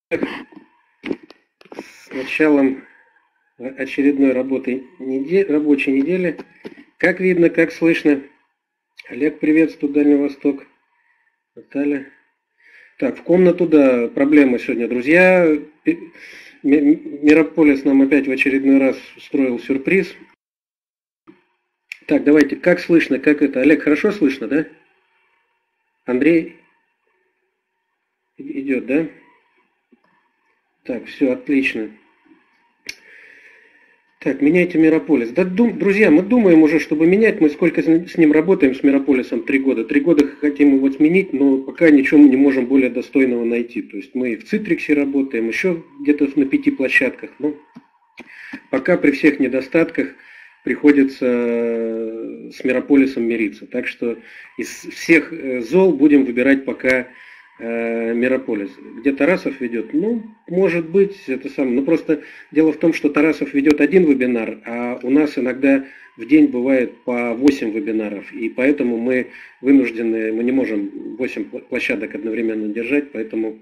С началом очередной рабочей недели. Как видно, как слышно. Олег, приветствую, Дальний Восток. Наталья. Так, в комнату, да, проблема сегодня, друзья. Мирополис нам опять в очередной раз устроил сюрприз. Так, давайте, как слышно, как это? Олег, хорошо слышно, да? Андрей? Идет, да? Так, все, отлично. Так, меняйте Мирополис. Да, друзья, мы думаем уже, чтобы менять. Мы сколько с ним работаем, с Мирополисом, 3 года. 3 года хотим его сменить, но пока ничего не можем более достойного найти. То есть мы в Citrix работаем, еще где-то на 5 площадках. Но пока при всех недостатках приходится с Мирополисом мириться. Так что из всех зол будем выбирать пока Мирополис. Где Тарасов ведет? Ну, может быть, это самое. Но просто дело в том, что Тарасов ведет один вебинар, а у нас иногда в день бывает по 8 вебинаров. И поэтому мы вынуждены, мы не можем 8 площадок одновременно держать, поэтому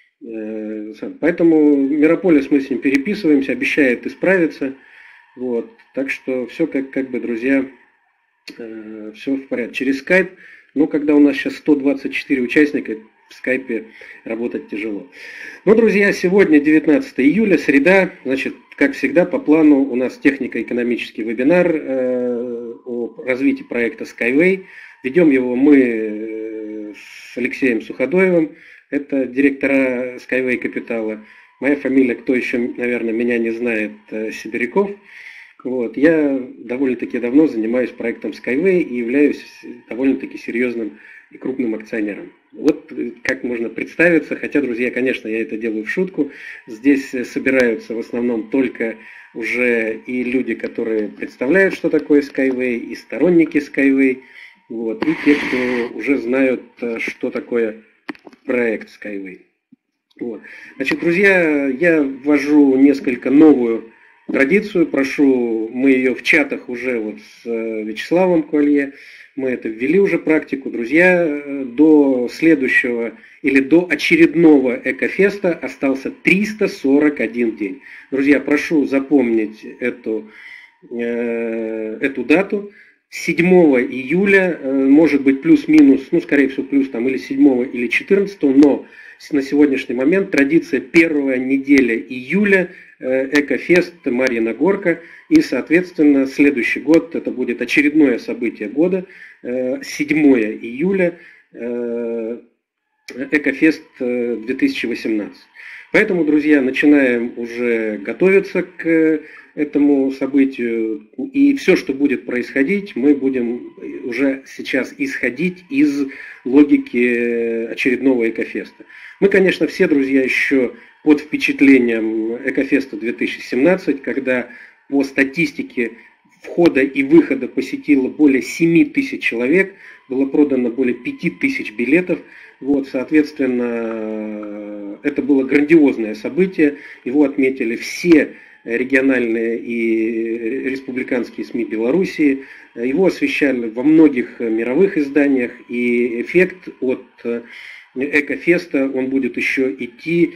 Мирополис мы с ним переписываемся, обещает исправиться. Вот. Так что все как бы, друзья, все в порядке. Через скайп, ну, когда у нас сейчас 124 участника, в скайпе работать тяжело. Ну, друзья, сегодня 19 июля, среда, значит, как всегда, по плану у нас технико-экономический вебинар о развитии проекта Skyway. Ведем его мы с Алексеем Суходоевым, это директора Skyway Капитала. Моя фамилия, кто еще, наверное, меня не знает, Сибиряков. Вот. Я довольно-таки давно занимаюсь проектом Skyway и являюсь довольно-таки серьезным и крупным акционером. Вот как можно представиться, хотя, друзья, конечно, я это делаю в шутку. Здесь собираются в основном только уже и люди, которые представляют, что такое Skyway, и сторонники Skyway, вот, и те, кто уже знают, что такое проект Skyway. Вот. Значит, друзья, я ввожу несколько новую традицию, мы ее в чатах уже вот с Вячеславом Куалье, мы это ввели уже практику. Друзья, до следующего или до очередного Экофеста остался 341 день. Друзья, прошу запомнить эту дату. 7 июля, может быть плюс-минус, ну скорее всего плюс там или 7 или 14, но на сегодняшний момент традиция первая неделя июля, Экофест Марьина Горка, и соответственно следующий год это будет очередное событие года, 7 июля, Экофест 2018. Поэтому, друзья, начинаем уже готовиться к этому событию, и все, что будет происходить, мы будем уже сейчас исходить из логики очередного Экофеста. Мы, конечно, все, друзья, еще под впечатлением Экофеста 2017, когда по статистике входа и выхода посетило более 7 тысяч человек, было продано более 5 тысяч билетов. Вот, соответственно, это было грандиозное событие, его отметили все региональные и республиканские СМИ Белоруссии, его освещали во многих мировых изданиях, и эффект от Экофеста, он будет еще идти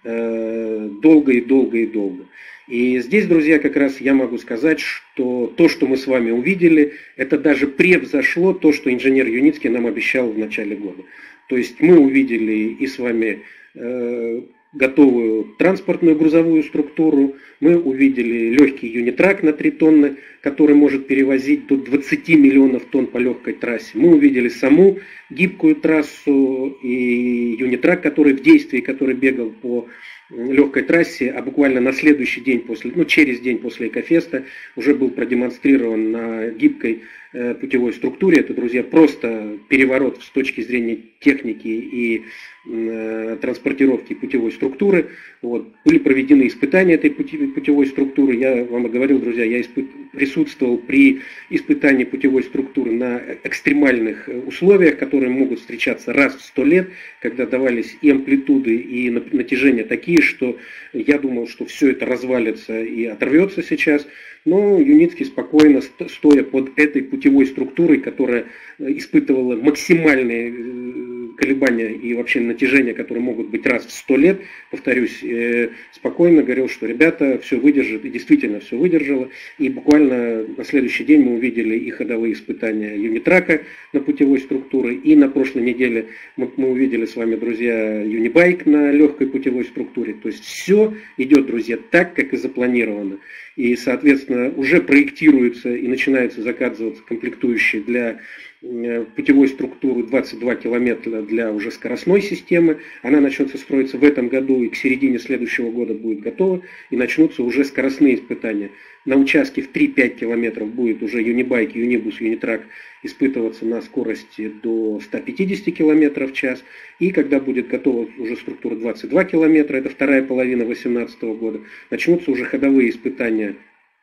долго и долго и долго. И здесь, друзья, как раз я могу сказать, что то, что мы с вами увидели, это даже превзошло то, что инженер Юницкий нам обещал в начале года. То есть мы увидели и с вами готовую транспортную грузовую структуру, мы увидели легкий юнитрак на 3 тонны, который может перевозить до 20 миллионов тонн по легкой трассе. Мы увидели саму гибкую трассу и юнитрак, который в действии, который бегал по легкой трассе, а буквально на следующий день через день после Экофеста уже был продемонстрирован на гибкой путевой структуре. Это, друзья, просто переворот с точки зрения техники и транспортировки путевой структуры. Вот. Были проведены испытания этой путевой структуры. Я вам говорил, друзья, я присутствовал при испытании путевой структуры на экстремальных условиях, которые могут встречаться раз в 100 лет, когда давались и амплитуды, и натяжения такие, что я думал, что все это развалится и оторвется сейчас. Но Юницкий спокойно, стоя под этой путевой структурой, которая испытывала максимальные колебания и вообще натяжения, которые могут быть раз в 100 лет, повторюсь, спокойно говорил, что ребята, все выдержит, и действительно все выдержало. И буквально на следующий день мы увидели и ходовые испытания юнитрака на путевой структуре, и на прошлой неделе мы увидели с вами, друзья, юнибайк на легкой путевой структуре. То есть все идет, друзья, так, как и запланировано. И, соответственно, уже проектируются и начинаются заказываться комплектующие для путевой структуры 22 километра для уже скоростной системы. Она начнется строиться в этом году и к середине следующего года будет готова. И начнутся уже скоростные испытания. На участке в 3-5 километров будет уже юнибайк, юнибус, юнитрак испытываться на скорости до 150 километров в час. И когда будет готова уже структура 22 километра, это вторая половина 2018 года, начнутся уже ходовые испытания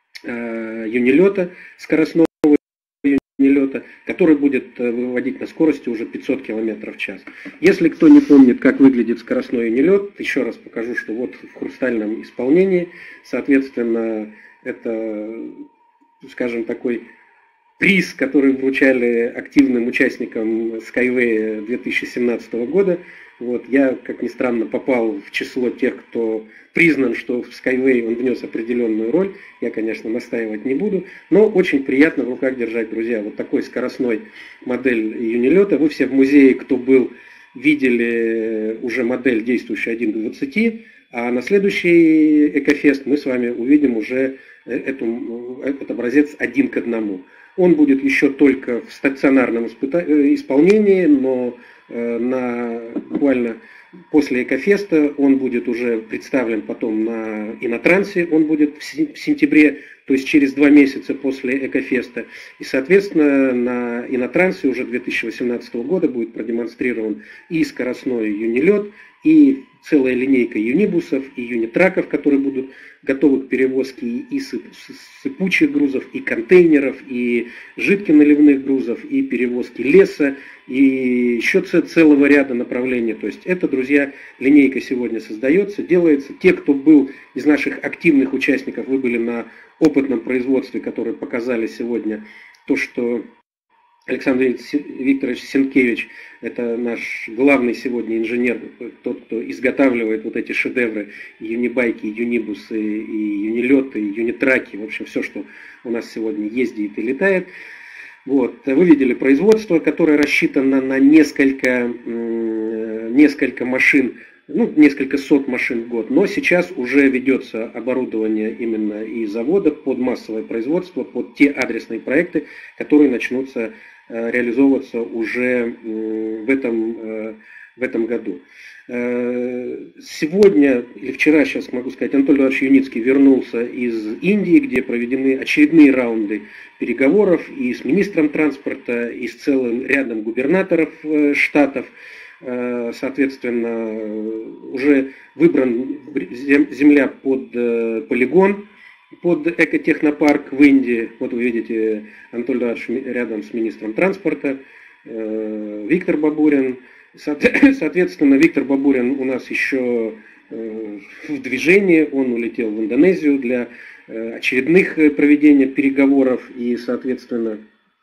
юнилета, скоростного юнилета, который будет выводить на скорости уже 500 км в час. Если кто не помнит, как выглядит скоростной юнилет, еще раз покажу, что вот в хрустальном исполнении, соответственно, это, скажем, такой приз, который вручали активным участникам Skyway 2017 года. Вот, я, как ни странно, попал в число тех, кто признан, что в Skyway он внес определенную роль. Я, конечно, настаивать не буду, но очень приятно в руках держать, друзья, вот такой скоростной модель юнилета. Вы все в музее, кто был, видели уже модель, действующую 1 к 20, а на следующий Экофест мы с вами увидим уже этот образец 1 к 1. Он будет еще только в стационарном исполнении, но буквально после Экофеста он будет уже представлен потом на Инотрансе, он будет в сентябре, то есть через 2 месяца после Экофеста. И, соответственно, на Инотрансе уже 2018 года будет продемонстрирован и скоростной юнилет, и целая линейка юнибусов и юнитраков, которые будут готовы к перевозке и сыпучих грузов, и контейнеров, и жидконаливных грузов, и перевозки леса, и еще целого ряда направлений. То есть это, друзья, линейка сегодня создается, делается. Те, кто был из наших активных участников, вы были на опытном производстве, которые показали сегодня то, что Александр Викторович Сенкевич, это наш главный сегодня инженер, тот, кто изготавливает вот эти шедевры, юнибайки, юнибусы, и юнилеты, и юнитраки, в общем, все, что у нас сегодня ездит и летает. Вот. Вы видели производство, которое рассчитано на несколько машин, несколько сот машин в год, но сейчас уже ведется оборудование именно и завода под массовое производство, под те адресные проекты, которые начнутся реализовываться уже в этом году. Сегодня или вчера, сейчас могу сказать, Анатолий Иванович Юницкий вернулся из Индии, где проведены очередные раунды переговоров и с министром транспорта, и с целым рядом губернаторов штатов. Соответственно, уже выбран земля под полигон, под экотехнопарк в Индии. Вот вы видите Анатолий Иванович рядом с министром транспорта, Виктор Бабурин. Соответственно, Виктор Бабурин у нас еще в движении, он улетел в Индонезию для очередных проведения переговоров и, соответственно,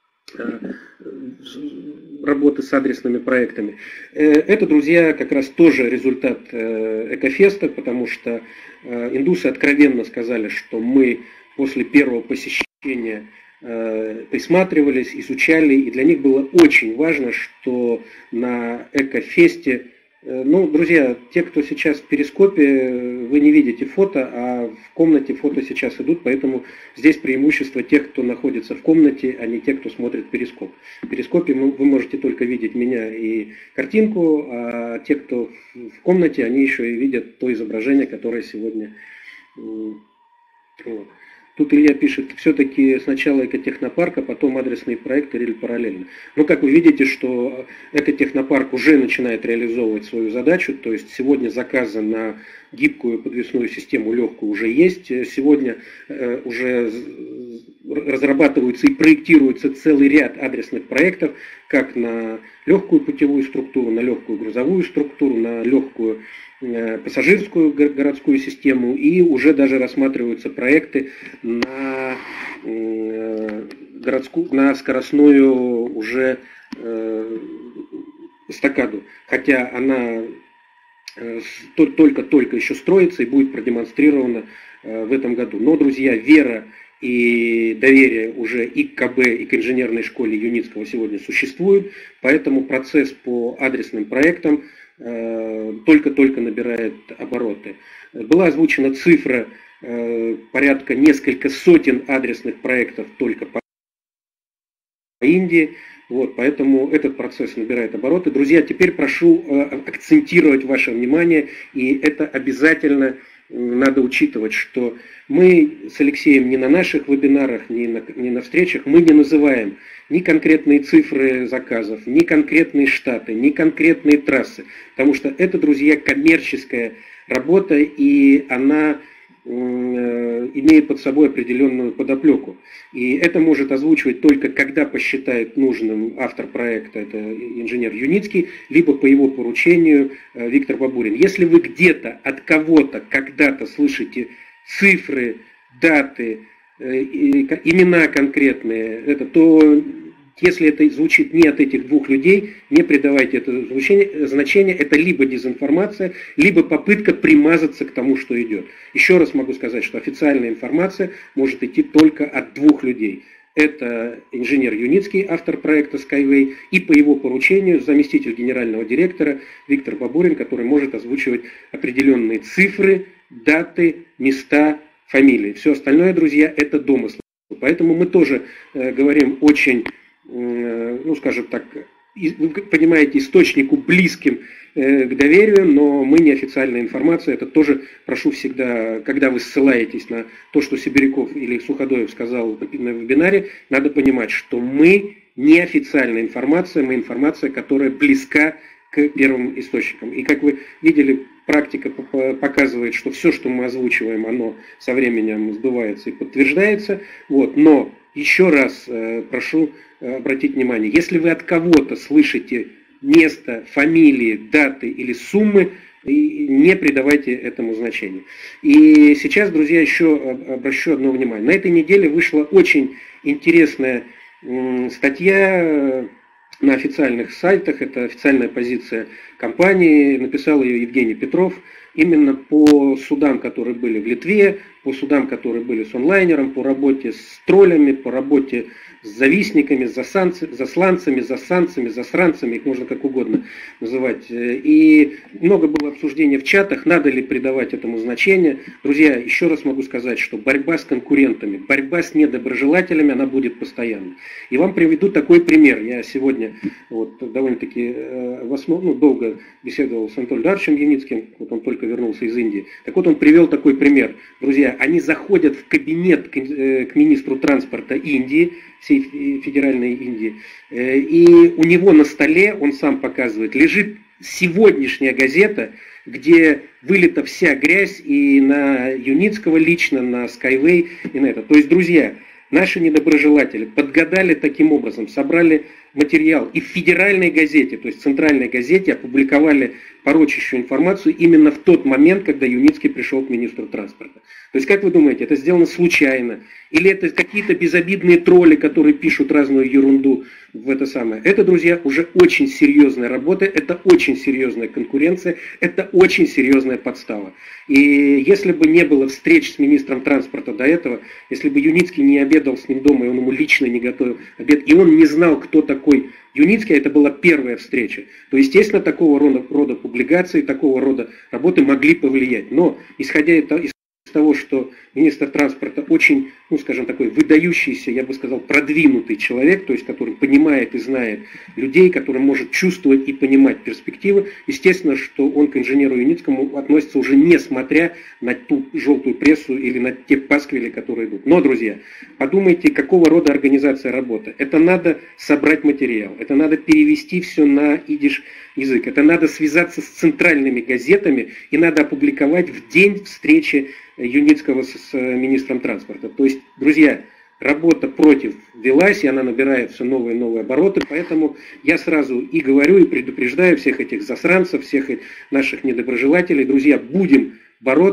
работы с адресными проектами. Это, друзья, как раз тоже результат Экофеста, потому что индусы откровенно сказали, что мы после первого посещения присматривались, изучали, и для них было очень важно, что на Экофесте, друзья, те, кто сейчас в перископе, вы не видите фото, а в комнате фото сейчас идут, поэтому здесь преимущество тех, кто находится в комнате, а не те, кто смотрит перископ. В перископе вы можете только видеть меня и картинку, а те, кто в комнате, они еще и видят то изображение, которое сегодня... Тут Илья пишет, все-таки сначала экотехнопарк, а потом адресные проекты или параллельно. Но как вы видите, что экотехнопарк уже начинает реализовывать свою задачу, то есть сегодня заказы на гибкую подвесную систему легкую уже есть, сегодня уже разрабатываются и проектируется целый ряд адресных проектов, как на легкую путевую структуру, на легкую грузовую структуру, на легкую пассажирскую городскую систему, и уже даже рассматриваются проекты на скоростную уже эстакаду, хотя она только еще строится и будет продемонстрирована в этом году. Но, друзья, вера и доверие уже и к КБ, и к инженерной школе Юницкого сегодня существует, поэтому процесс по адресным проектам только-только набирает обороты. Была озвучена цифра порядка несколько сотен адресных проектов только по Индии. Вот, поэтому этот процесс набирает обороты. Друзья, теперь прошу акцентировать ваше внимание, и это обязательно надо учитывать, что мы с Алексеем ни на наших вебинарах, ни на встречах, мы не называем ни конкретные цифры заказов, ни конкретные штаты, ни конкретные трассы, потому что это, друзья, коммерческая работа, и она имеет под собой определенную подоплеку. И это может озвучивать только когда посчитает нужным автор проекта, это инженер Юницкий, либо по его поручению Виктор Бабурин. Если вы где-то от кого-то когда-то слышите цифры, даты, имена конкретные, то если это звучит не от этих двух людей, не придавайте это значение, это либо дезинформация, либо попытка примазаться к тому, что идет. Еще раз могу сказать, что официальная информация может идти только от двух людей. Это инженер Юницкий, автор проекта Skyway, и по его поручению заместитель генерального директора Виктор Бабурин, который может озвучивать определенные цифры, даты, места, фамилии. Все остальное, друзья, это домыслы. Поэтому мы тоже говорим очень, скажем так, вы понимаете, источнику близким к доверию, но мы не официальная информация. Это тоже прошу всегда, когда вы ссылаетесь на то, что Сибиряков или Суходоев сказал на вебинаре, надо понимать, что мы не официальная информация, мы информация, которая близка к первым источникам. И как вы видели, практика показывает, что все, что мы озвучиваем, оно со временем сбывается и подтверждается. Вот. Но еще раз прошу обратить внимание, если вы от кого-то слышите место, фамилии, даты или суммы, не придавайте этому значения. И сейчас, друзья, еще обращу одно внимание. На этой неделе вышла очень интересная статья на официальных сайтах, это официальная позиция компании, написал ее Евгений Петров, именно по судам, которые были в Литве, по судам, которые были с онлайнером, по работе с троллями, по работе с завистниками, засланцами, засанцами, засранцами, их можно как угодно называть. И много было обсуждений в чатах, надо ли придавать этому значение. Друзья, еще раз могу сказать, что борьба с конкурентами, борьба с недоброжелателями, она будет постоянной. И вам приведу такой пример. Я сегодня довольно-таки долго беседовал с Анатолием Даровичем Юницким, он только вернулся из Индии. Так вот, он привел такой пример. Друзья, они заходят в кабинет к министру транспорта Индии, всей федеральной Индии, и у него на столе, он сам показывает, лежит сегодняшняя газета, где вылита вся грязь и на Юницкого лично, на Skyway и на это. То есть, друзья, наши недоброжелатели подгадали таким образом, собрали материал и в федеральной газете, то есть центральной газете, опубликовали порочащую информацию именно в тот момент, когда Юницкий пришел к министру транспорта. То есть, как вы думаете, это сделано случайно? Или это какие-то безобидные тролли, которые пишут разную ерунду в это самое? Это, друзья, уже очень серьезная работа, это очень серьезная конкуренция, это очень серьезная подстава. И если бы не было встреч с министром транспорта до этого, если бы Юницкий не обедал с ним дома, и он ему лично не готовил обед, и он не знал, кто такой Юницкий, это была первая встреча, то, естественно, такого рода публикации, такого рода работы могли повлиять. Но, исходя из того, что министр транспорта очень, скажем, такой выдающийся, я бы сказал, продвинутый человек, то есть который понимает и знает людей, который может чувствовать и понимать перспективы, естественно, что он к инженеру Юницкому относится уже несмотря на ту желтую прессу или на те пасквили, которые идут. Но, друзья, подумайте, какого рода организация работы. Это надо собрать материал, это надо перевести все на идиш язык, это надо связаться с центральными газетами и надо опубликовать в день встречи Юницкого с министром транспорта. То есть, друзья, работа против велась, и она набирает все новые и новые обороты, поэтому я сразу и говорю, и предупреждаю всех этих засранцев, всех наших недоброжелателей, друзья, будем бороться,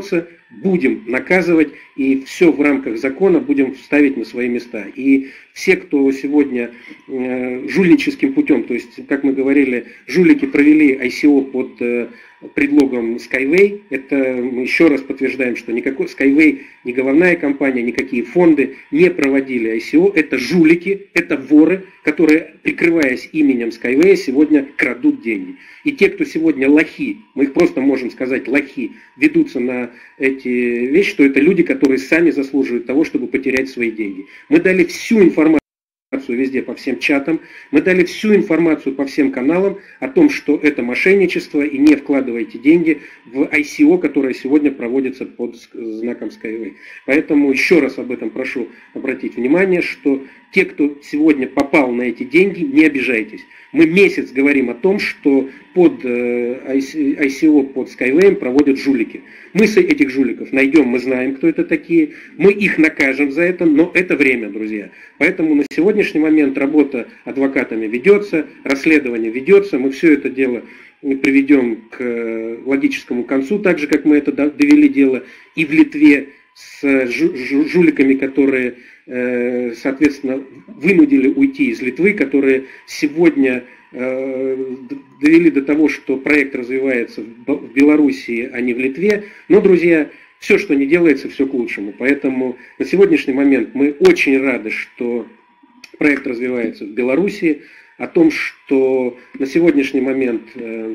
будем наказывать, и все в рамках закона будем ставить на свои места. И все, кто сегодня жульническим путем, то есть, как мы говорили, жулики провели ICO под предлогом Skyway, это мы еще раз подтверждаем, что никакой Skyway, ни головная компания, никакие фонды не проводили ICO, это жулики, это воры, которые, прикрываясь именем Skyway, сегодня крадут деньги. И те, кто сегодня лохи, мы их просто можем сказать лохи, ведутся на эти вещи, что это люди, которые сами заслуживают того, чтобы потерять свои деньги. Мы дали всю информацию везде по всем чатам, мы дали всю информацию по всем каналам о том, что это мошенничество, и не вкладывайте деньги в ICO, которое сегодня проводится под знаком Skyway. Поэтому еще раз об этом прошу обратить внимание, что те, кто сегодня попал на эти деньги, не обижайтесь. Мы месяц говорим о том, что под ICO, под Skyway проводят жулики. Мы этих жуликов найдем, мы знаем, кто это такие, мы их накажем за это, но это время, друзья. Поэтому на сегодняшний момент работа адвокатами ведется, расследование ведется, мы все это дело приведем к логическому концу, так же, как мы это довели дело и в Литве с жуликами, которые, соответственно, вынудили уйти из Литвы, которые сегодня довели до того, что проект развивается в Белоруссии, а не в Литве. Но, друзья, все, что не делается, все к лучшему. Поэтому на сегодняшний момент мы очень рады, что проект развивается в Белоруссии, о том, что на сегодняшний момент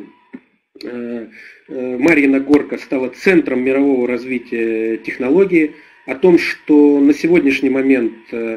Марьина Горка стала центром мирового развития технологии, о том, что на сегодняшний момент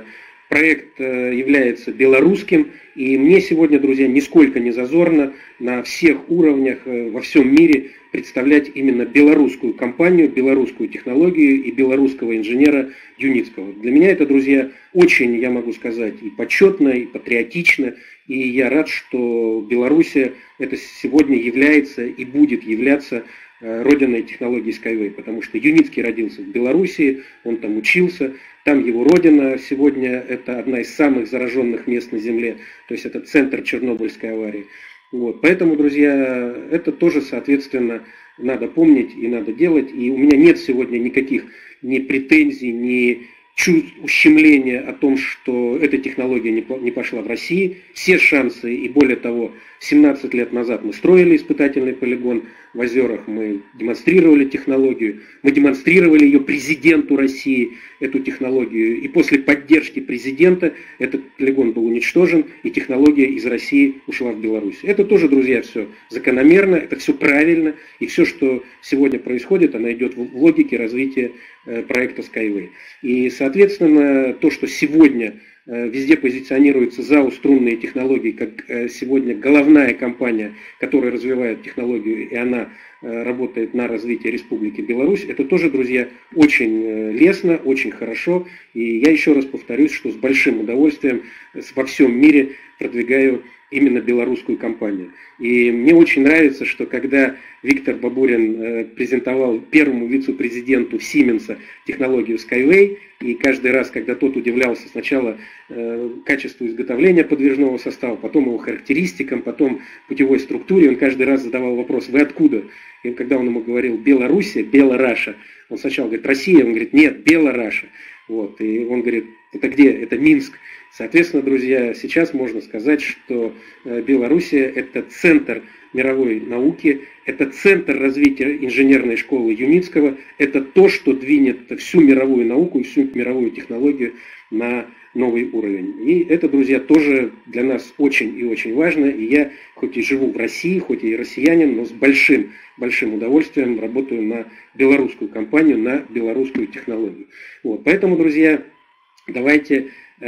проект является белорусским, и мне сегодня, друзья, нисколько не зазорно на всех уровнях во всем мире представлять именно белорусскую компанию, белорусскую технологию и белорусского инженера Юницкого. Для меня это, друзья, очень, я могу сказать, и почетно, и патриотично, и я рад, что Белоруссия это сегодня является и будет являться родиной технологий Skyway, потому что Юницкий родился в Белоруссии, он там учился, там его родина сегодня это одна из самых зараженных мест на Земле, то есть это центр Чернобыльской аварии. Вот. Поэтому, друзья, это тоже, соответственно, надо помнить и надо делать. И у меня нет сегодня никаких ни претензий, ни чувств ущемления о том, что эта технология не пошла в России. Все шансы, и более того, 17 лет назад мы строили испытательный полигон в Озерах, мы демонстрировали технологию, мы демонстрировали ее президенту России, эту технологию, и после поддержки президента этот полигон был уничтожен, и технология из России ушла в Беларусь. Это тоже, друзья, все закономерно, это все правильно, и все, что сегодня происходит, оно идет в логике развития проекта Skyway. И, соответственно, то, что сегодня везде позиционируется ЗАО «Струнные технологии» как сегодня головная компания, которая развивает технологию, и она работает на развитие Республики Беларусь. Это тоже, друзья, очень лестно, очень хорошо. И я еще раз повторюсь, что с большим удовольствием во всем мире продвигаю именно белорусскую компанию. И мне очень нравится, что когда Виктор Бабурин презентовал первому вице-президенту Сименса технологию Skyway, и каждый раз, когда тот удивлялся сначала качеству изготовления подвижного состава, потом его характеристикам, потом путевой структуре, он каждый раз задавал вопрос: вы откуда? И когда он ему говорил Белоруссия, Белораша, он сначала говорит Россия, он говорит нет, Белораша. Вот, и он говорит, это где? Это Минск. Соответственно, друзья, сейчас можно сказать, что Белоруссия это центр мировой науки, это центр развития инженерной школы Юницкого, это то, что двинет всю мировую науку и всю мировую технологию на новый уровень. И это, друзья, тоже для нас очень и очень важно. И я, хоть и живу в России, хоть и россиянин, но с большим удовольствием работаю на белорусскую компанию, на белорусскую технологию. Вот. Поэтому, друзья, давайте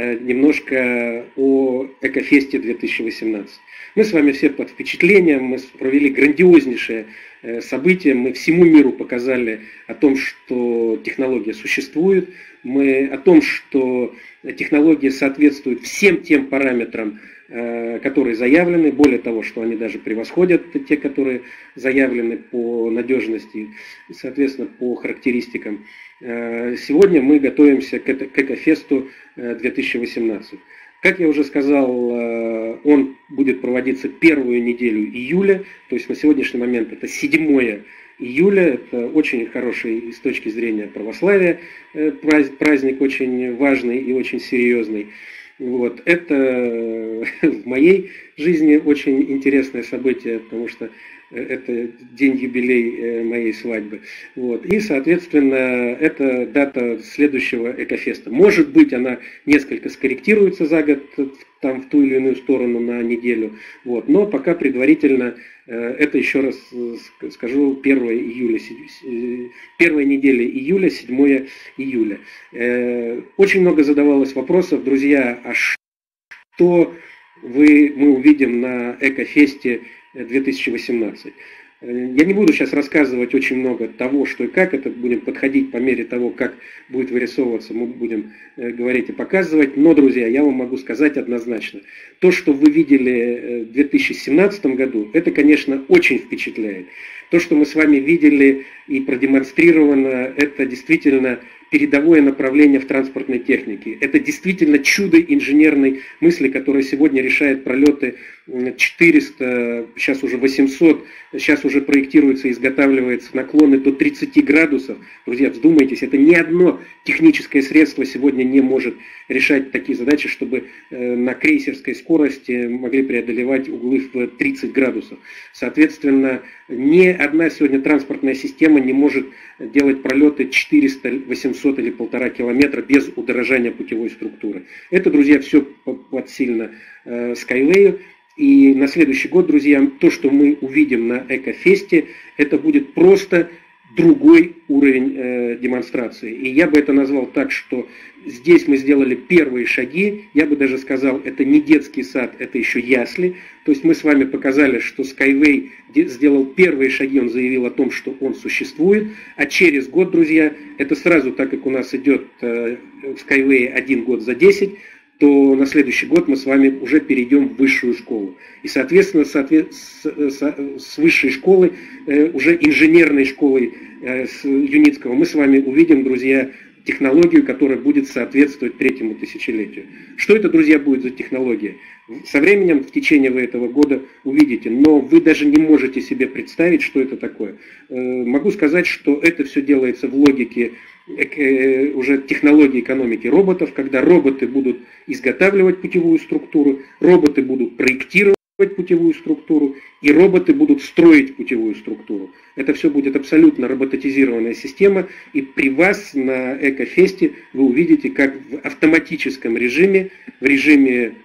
немножко о Экофесте 2018. Мы с вами все под впечатлением, мы провели грандиознейшее событие, мы всему миру показали о том, что технология существует, о том, что технология соответствует всем тем параметрам, которые заявлены, более того, что они даже превосходят те, которые заявлены по надежности, соответственно, по характеристикам. Сегодня мы готовимся к Экофесту 2018. Как я уже сказал, он будет проводиться первую неделю июля, то есть на сегодняшний момент это 7 июля. Это очень хороший с точки зрения православия праздник, очень важный и очень серьезный. Вот. Это в моей жизни очень интересное событие, потому что это день-юбилей моей свадьбы. Вот. И, соответственно, это дата следующего Экофеста. Может быть, она несколько скорректируется за год там, в ту или иную сторону на неделю. Вот. Но пока предварительно, это еще раз скажу, 1 июля, первая неделя июля, 7 июля. Очень много задавалось вопросов, друзья, а что мы увидим на Экофесте 2018. Я не буду сейчас рассказывать очень много того, что и как, это будем подходить по мере того, как будет вырисовываться, мы будем говорить и показывать. Но, друзья, я вам могу сказать однозначно, то, что вы видели в 2017 году, это, конечно, очень впечатляет. То, что мы с вами видели и продемонстрировано, это действительно передовое направление в транспортной технике. Это действительно чудо инженерной мысли, которое сегодня решает пролеты 400, сейчас уже 800, сейчас уже проектируется и изготавливается наклоны до 30 градусов. Друзья, вздумайтесь, это ни одно техническое средство сегодня не может решать такие задачи, чтобы на крейсерской скорости могли преодолевать углы в 30 градусов. Соответственно, ни одна сегодня транспортная система не может делать пролеты 400, 800 или 1,5 километра без удорожания путевой структуры. Это, друзья, все под сильно Skyway. И на следующий год, друзья, то, что мы увидим на Экофесте, это будет просто другой уровень демонстрации. И я бы это назвал так, что здесь мы сделали первые шаги, я бы даже сказал, это не детский сад, это еще ясли. То есть мы с вами показали, что Skyway сделал первые шаги, он заявил о том, что он существует, а через год, друзья, это сразу, так как у нас идет в Skyway 1 год за 10, то на следующий год мы с вами уже перейдем в высшую школу. И, соответственно, с высшей школы, уже инженерной школой с Юницкого, мы с вами увидим, друзья, технологию, которая будет соответствовать 3-му тысячелетию. Что это, друзья, будет за технология? Со временем, в течение вы этого года увидите, но вы даже не можете себе представить, что это такое. Могу сказать, что это все делается в логике уже технологии экономики роботов, когда роботы будут изготавливать путевую структуру, роботы будут проектировать путевую структуру, и роботы будут строить путевую структуру. Это все будет абсолютно роботизированная система, и при вас на Экофесте вы увидите, как в автоматическом режиме, в режиме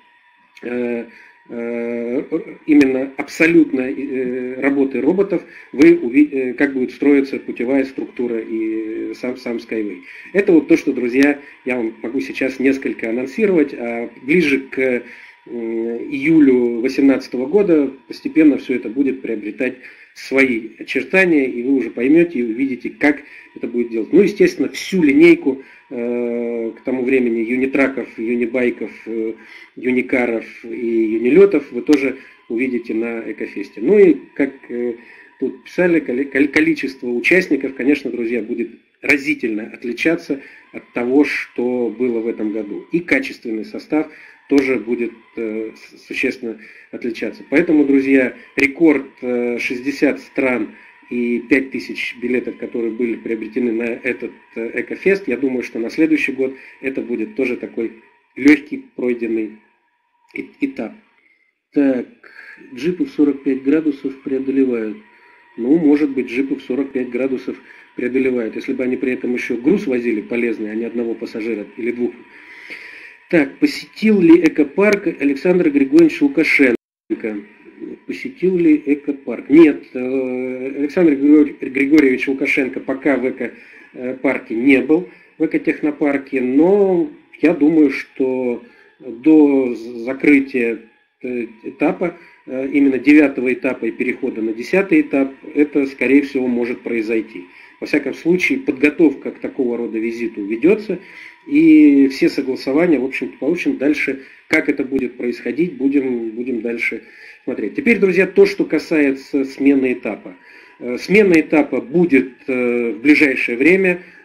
именно абсолютной работы роботов, вы увидите, как будет строиться путевая структура и сам Skyway. Это вот то, что, друзья, я вам могу сейчас несколько анонсировать, а ближе к июлю 2018 года постепенно все это будет приобретать свои очертания, и вы уже поймете и увидите, как это будет делать. Ну, естественно, всю линейку к тому времени юнитраков, юнибайков, юникаров и юнилетов вы тоже увидите на Экофесте. Ну и, как тут писали, количество участников, конечно, друзья, будет разительно отличаться от того, что было в этом году. И качественный состав тоже будет существенно отличаться. Поэтому, друзья, рекорд 60 стран и 5000 билетов, которые были приобретены на этот Экофест, я думаю, что на следующий год это будет тоже такой легкий пройденный этап. Так, джипы в 45 градусов преодолевают. Ну, может быть, джипы в 45 градусов преодолевают, если бы они при этом еще груз возили полезный, а не одного пассажира или двух. Так, посетил ли экопарк Александр Григорьевич Лукашенко? Посетил ли экопарк? Нет, Александр Григорьевич Лукашенко пока в экопарке не был, в экотехнопарке, но я думаю, что до закрытия этапа, именно 9-го этапа и перехода на 10-й этап, это, скорее всего, может произойти. Во всяком случае, подготовка к такого рода визиту ведется, и все согласования, в общем-то, получим. Дальше, как это будет происходить, будем дальше смотреть. Теперь, друзья, то, что касается смены этапа. Смена этапа будет в ближайшее время.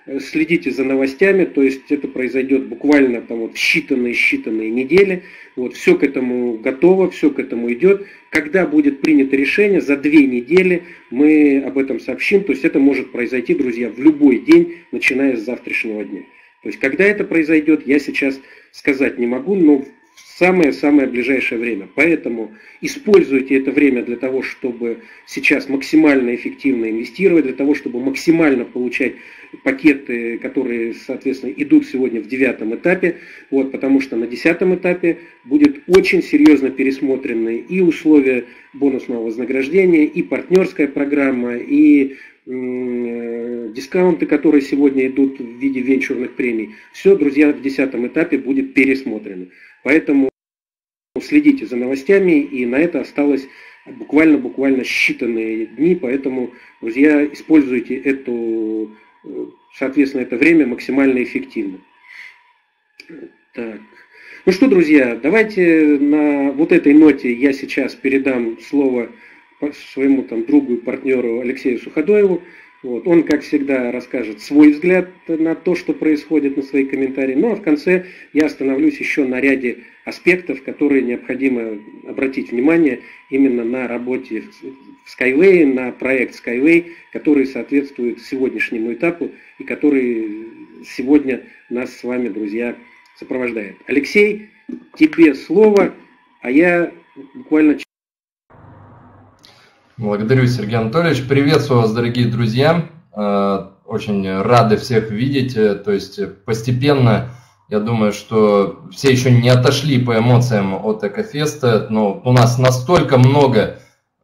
следите за новостями, то есть это произойдет буквально там вот в считанные недели. Вот, все к этому готово, все к этому идет. Когда будет принято решение, за 2 недели мы об этом сообщим. То есть это может произойти, друзья, в любой день, начиная с завтрашнего дня. То есть когда это произойдет, я сейчас сказать не могу, но в самое-самое ближайшее время. Поэтому используйте это время для того, чтобы сейчас максимально эффективно инвестировать, для того, чтобы максимально получать пакеты, которые, соответственно, идут сегодня в 9-м этапе, вот, потому что на 10-м этапе будет очень серьезно пересмотрены и условия бонусного вознаграждения, и партнерская программа, и дискаунты, которые сегодня идут в виде венчурных премий. Все, друзья, в 10-м этапе будет пересмотрено. Поэтому следите за новостями, и на это осталось буквально считанные дни, поэтому, друзья, используйте соответственно, это время максимально эффективно. Так. Ну что, друзья, давайте на вот этой ноте я сейчас передам слово своему другу и партнеру Алексею Суходоеву. Вот. Он, как всегда, расскажет свой взгляд на то, что происходит, на свои комментарии. Ну а в конце я остановлюсь еще на ряде аспектов, которые необходимо обратить внимание именно на работе в Skyway, на проект Skyway, который соответствует сегодняшнему этапу и который сегодня нас с вами, друзья, сопровождает. Алексей, тебе слово, а я буквально... Благодарю, Сергей Анатольевич. Приветствую вас, дорогие друзья. Очень рады всех видеть. То есть постепенно, я думаю, что все еще не отошли по эмоциям от Экофеста, но у нас настолько много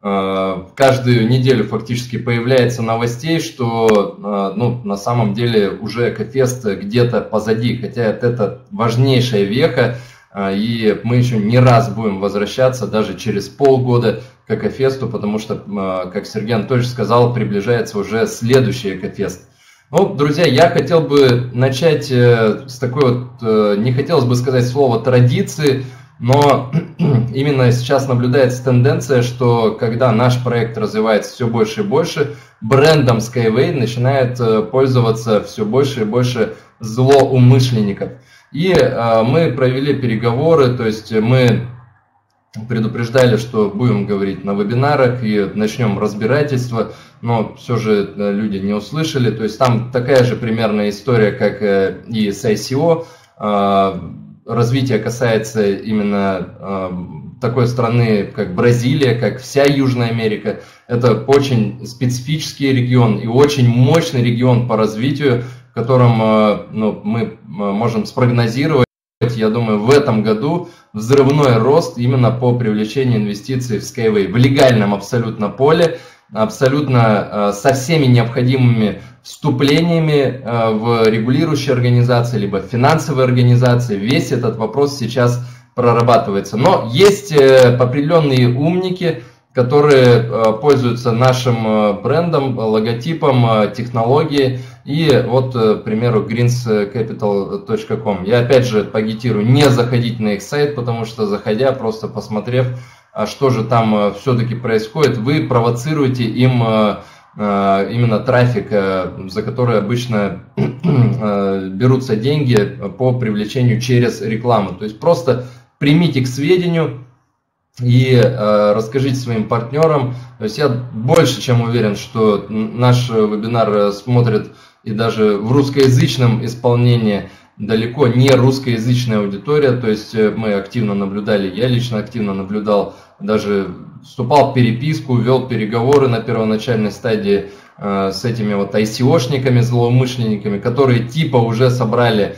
каждую неделю фактически появляется новостей, что на самом деле уже Экофест где-то позади, хотя это важнейшая веха, и мы еще не раз будем возвращаться даже через полгода к Экофесту, потому что, как Сергей Анатольевич сказал, приближается уже следующий Экофест. Ну, друзья, я хотел бы начать с такой вот, не хотелось бы сказать слово традиции, но именно сейчас наблюдается тенденция, что когда наш проект развивается все больше и больше, брендом Skyway начинает пользоваться все больше и больше злоумышленников. И мы провели переговоры, то есть мы предупреждали, что будем говорить на вебинарах и начнем разбирательство, но все же люди не услышали. То есть там такая же примерная история, как и с ICO. Развитие касается именно такой страны, как Бразилия, как вся Южная Америка. Это очень специфический регион и очень мощный регион по развитию, в котором мы можем спрогнозировать, я думаю, в этом году взрывной рост именно по привлечению инвестиций в Skyway в легальном абсолютно поле, абсолютно со всеми необходимыми вступлениями в регулирующие организации, либо финансовые организации. Весь этот вопрос сейчас прорабатывается. Но есть определенные умники, которые пользуются нашим брендом, логотипом, технологией. И вот, к примеру, greenscapital.com. Я опять же агитирую не заходить на их сайт, потому что, заходя, просто посмотрев, что же там все-таки происходит, вы провоцируете им именно трафик, за который обычно берутся деньги по привлечению через рекламу. То есть просто примите к сведению и расскажите своим партнерам. То есть я больше чем уверен, что наш вебинар смотрит и даже в русскоязычном исполнении далеко не русскоязычная аудитория. То есть мы активно наблюдали, я лично активно наблюдал, даже вступал в переписку, вел переговоры на первоначальной стадии с этими вот ICO-шниками, злоумышленниками, которые типа уже собрали,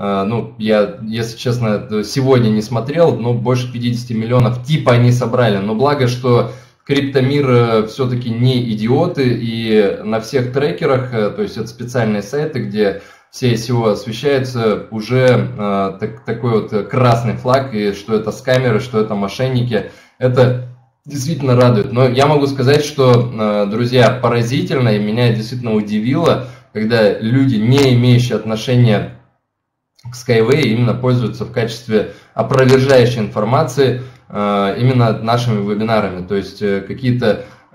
я, если честно, сегодня не смотрел, но больше 50 миллионов типа они собрали. Но благо, что криптомир все-таки не идиоты, и на всех трекерах, то есть это специальные сайты, где все ICO освещаются, уже такой вот красный флаг, и что это скамеры, что это мошенники. Это действительно радует. Но я могу сказать, что, друзья, поразительно, и меня действительно удивило, когда люди, не имеющие отношения к Skyway, именно пользуются в качестве опровержающей информации именно нашими вебинарами. То есть какие-то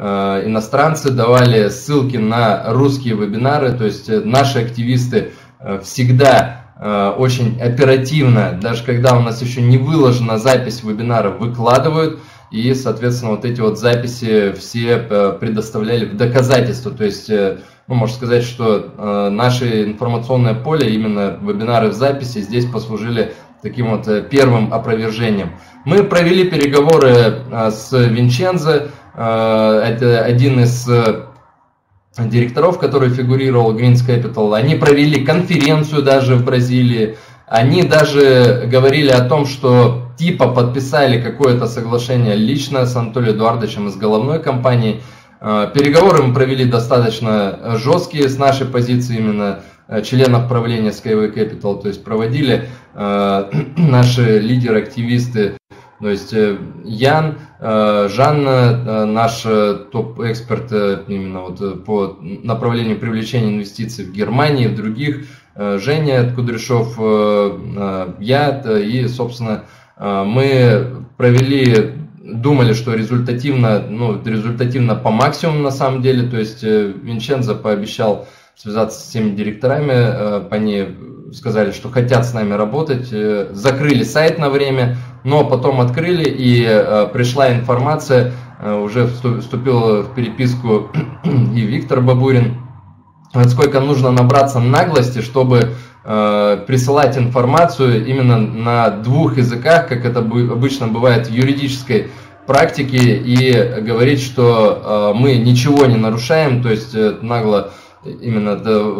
иностранцы давали ссылки на русские вебинары, то есть наши активисты всегда очень оперативно, даже когда у нас еще не выложена запись вебинара, выкладывают, и, соответственно, вот эти вот записи все предоставляли в доказательство, то есть, ну, можно сказать, что наше информационное поле, именно вебинары в записи, здесь послужили таким вот первым опровержением. Мы провели переговоры с Винчензо, это один из директоров, который фигурировал в Greens Capital. Они провели конференцию даже в Бразилии. Они даже говорили о том, что типа подписали какое-то соглашение лично с Анатолием Эдуардовичем из головной компании. Переговоры мы провели достаточно жесткие с нашей позиции именно членов правления Skyway Capital, то есть проводили наши лидеры-активисты, то есть Ян, Жанна, наш топ-эксперт именно вот по направлению привлечения инвестиций в Германии, в других, Женя Кудряшов, я, и, собственно, мы думали, что результативно по максимуму на самом деле, то есть Винчензо пообещал связаться с всеми директорами, они сказали, что хотят с нами работать, закрыли сайт на время, но потом открыли, и пришла информация, уже вступил в переписку и Виктор Бабурин, сколько нужно набраться наглости, чтобы присылать информацию именно на двух языках, как это обычно бывает в юридической практике, и говорить, что мы ничего не нарушаем, то есть нагло именно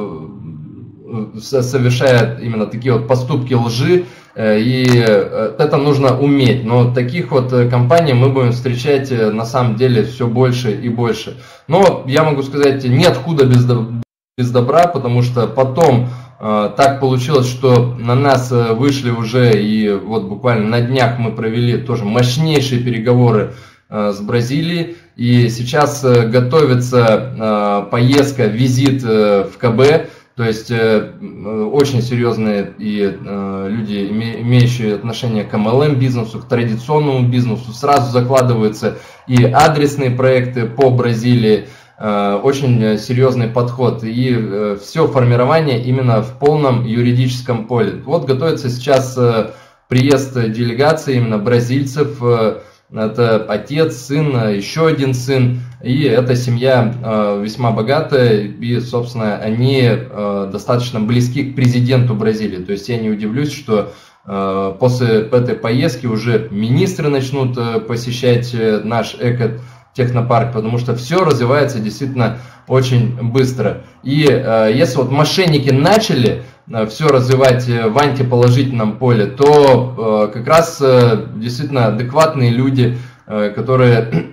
совершая именно такие вот поступки лжи, и это нужно уметь. Но таких вот компаний мы будем встречать на самом деле все больше и больше. Но я могу сказать, нет худа без добра, потому что потом так получилось, что на нас вышли уже, и вот буквально на днях мы провели тоже мощнейшие переговоры с Бразилией, и сейчас готовится поездка, визит в КБ, то есть очень серьезные и люди, имеющие отношение к MLM бизнесу, к традиционному бизнесу, сразу закладываются и адресные проекты по Бразилии, очень серьезный подход, и все формирование именно в полном юридическом поле. Вот готовится сейчас приезд делегации именно бразильцев, это отец, сын, еще один сын, и эта семья весьма богатая, и, собственно, они достаточно близки к президенту Бразилии. То есть я не удивлюсь, что после этой поездки уже министры начнут посещать наш экотехнопарк, потому что все развивается действительно очень быстро. И если вот мошенники начали все развивать в антиположительном поле, то как раз действительно адекватные люди, которые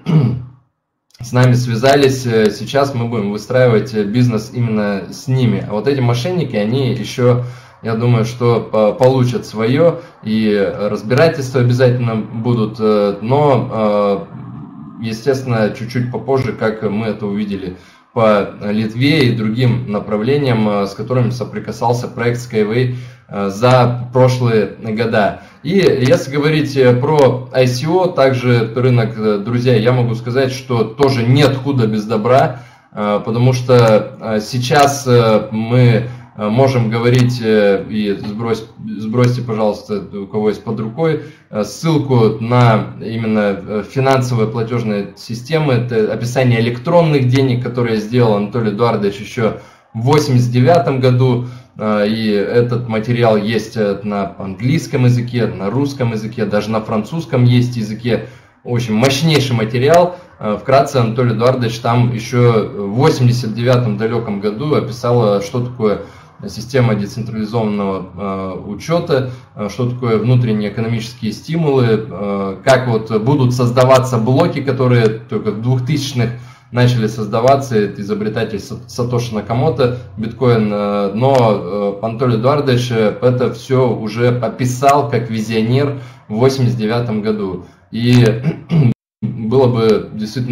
с нами связались, сейчас мы будем выстраивать бизнес именно с ними. А вот эти мошенники, они еще, я думаю, что получат свое, и разбирательства обязательно будут, но, естественно, чуть-чуть попозже, как мы это увидели по Литве и другим направлениям, с которыми соприкасался проект Skyway за прошлые года. И если говорить про ICO, также рынок, друзья, я могу сказать, что тоже нет худа без добра, потому что сейчас мы можем говорить, и сбросьте, пожалуйста, у кого есть под рукой, ссылку на именно финансовые платежные системы, это описание электронных денег, которые сделал Анатолий Эдуардович еще в 1989 году, и этот материал есть на английском языке, на русском языке, даже на французском есть языке. Очень мощнейший материал. Вкратце Анатолий Эдуардович там еще в 1989 далеком году описал, что такое система децентрализованного учета, что такое внутренние экономические стимулы, как вот будут создаваться блоки, которые только в 2000-х начали создаваться, это изобретатель Сатоши Накамото, биткоин, но Анатолий Эдуардович это все уже описал как визионер в 1989 году. И было бы действительно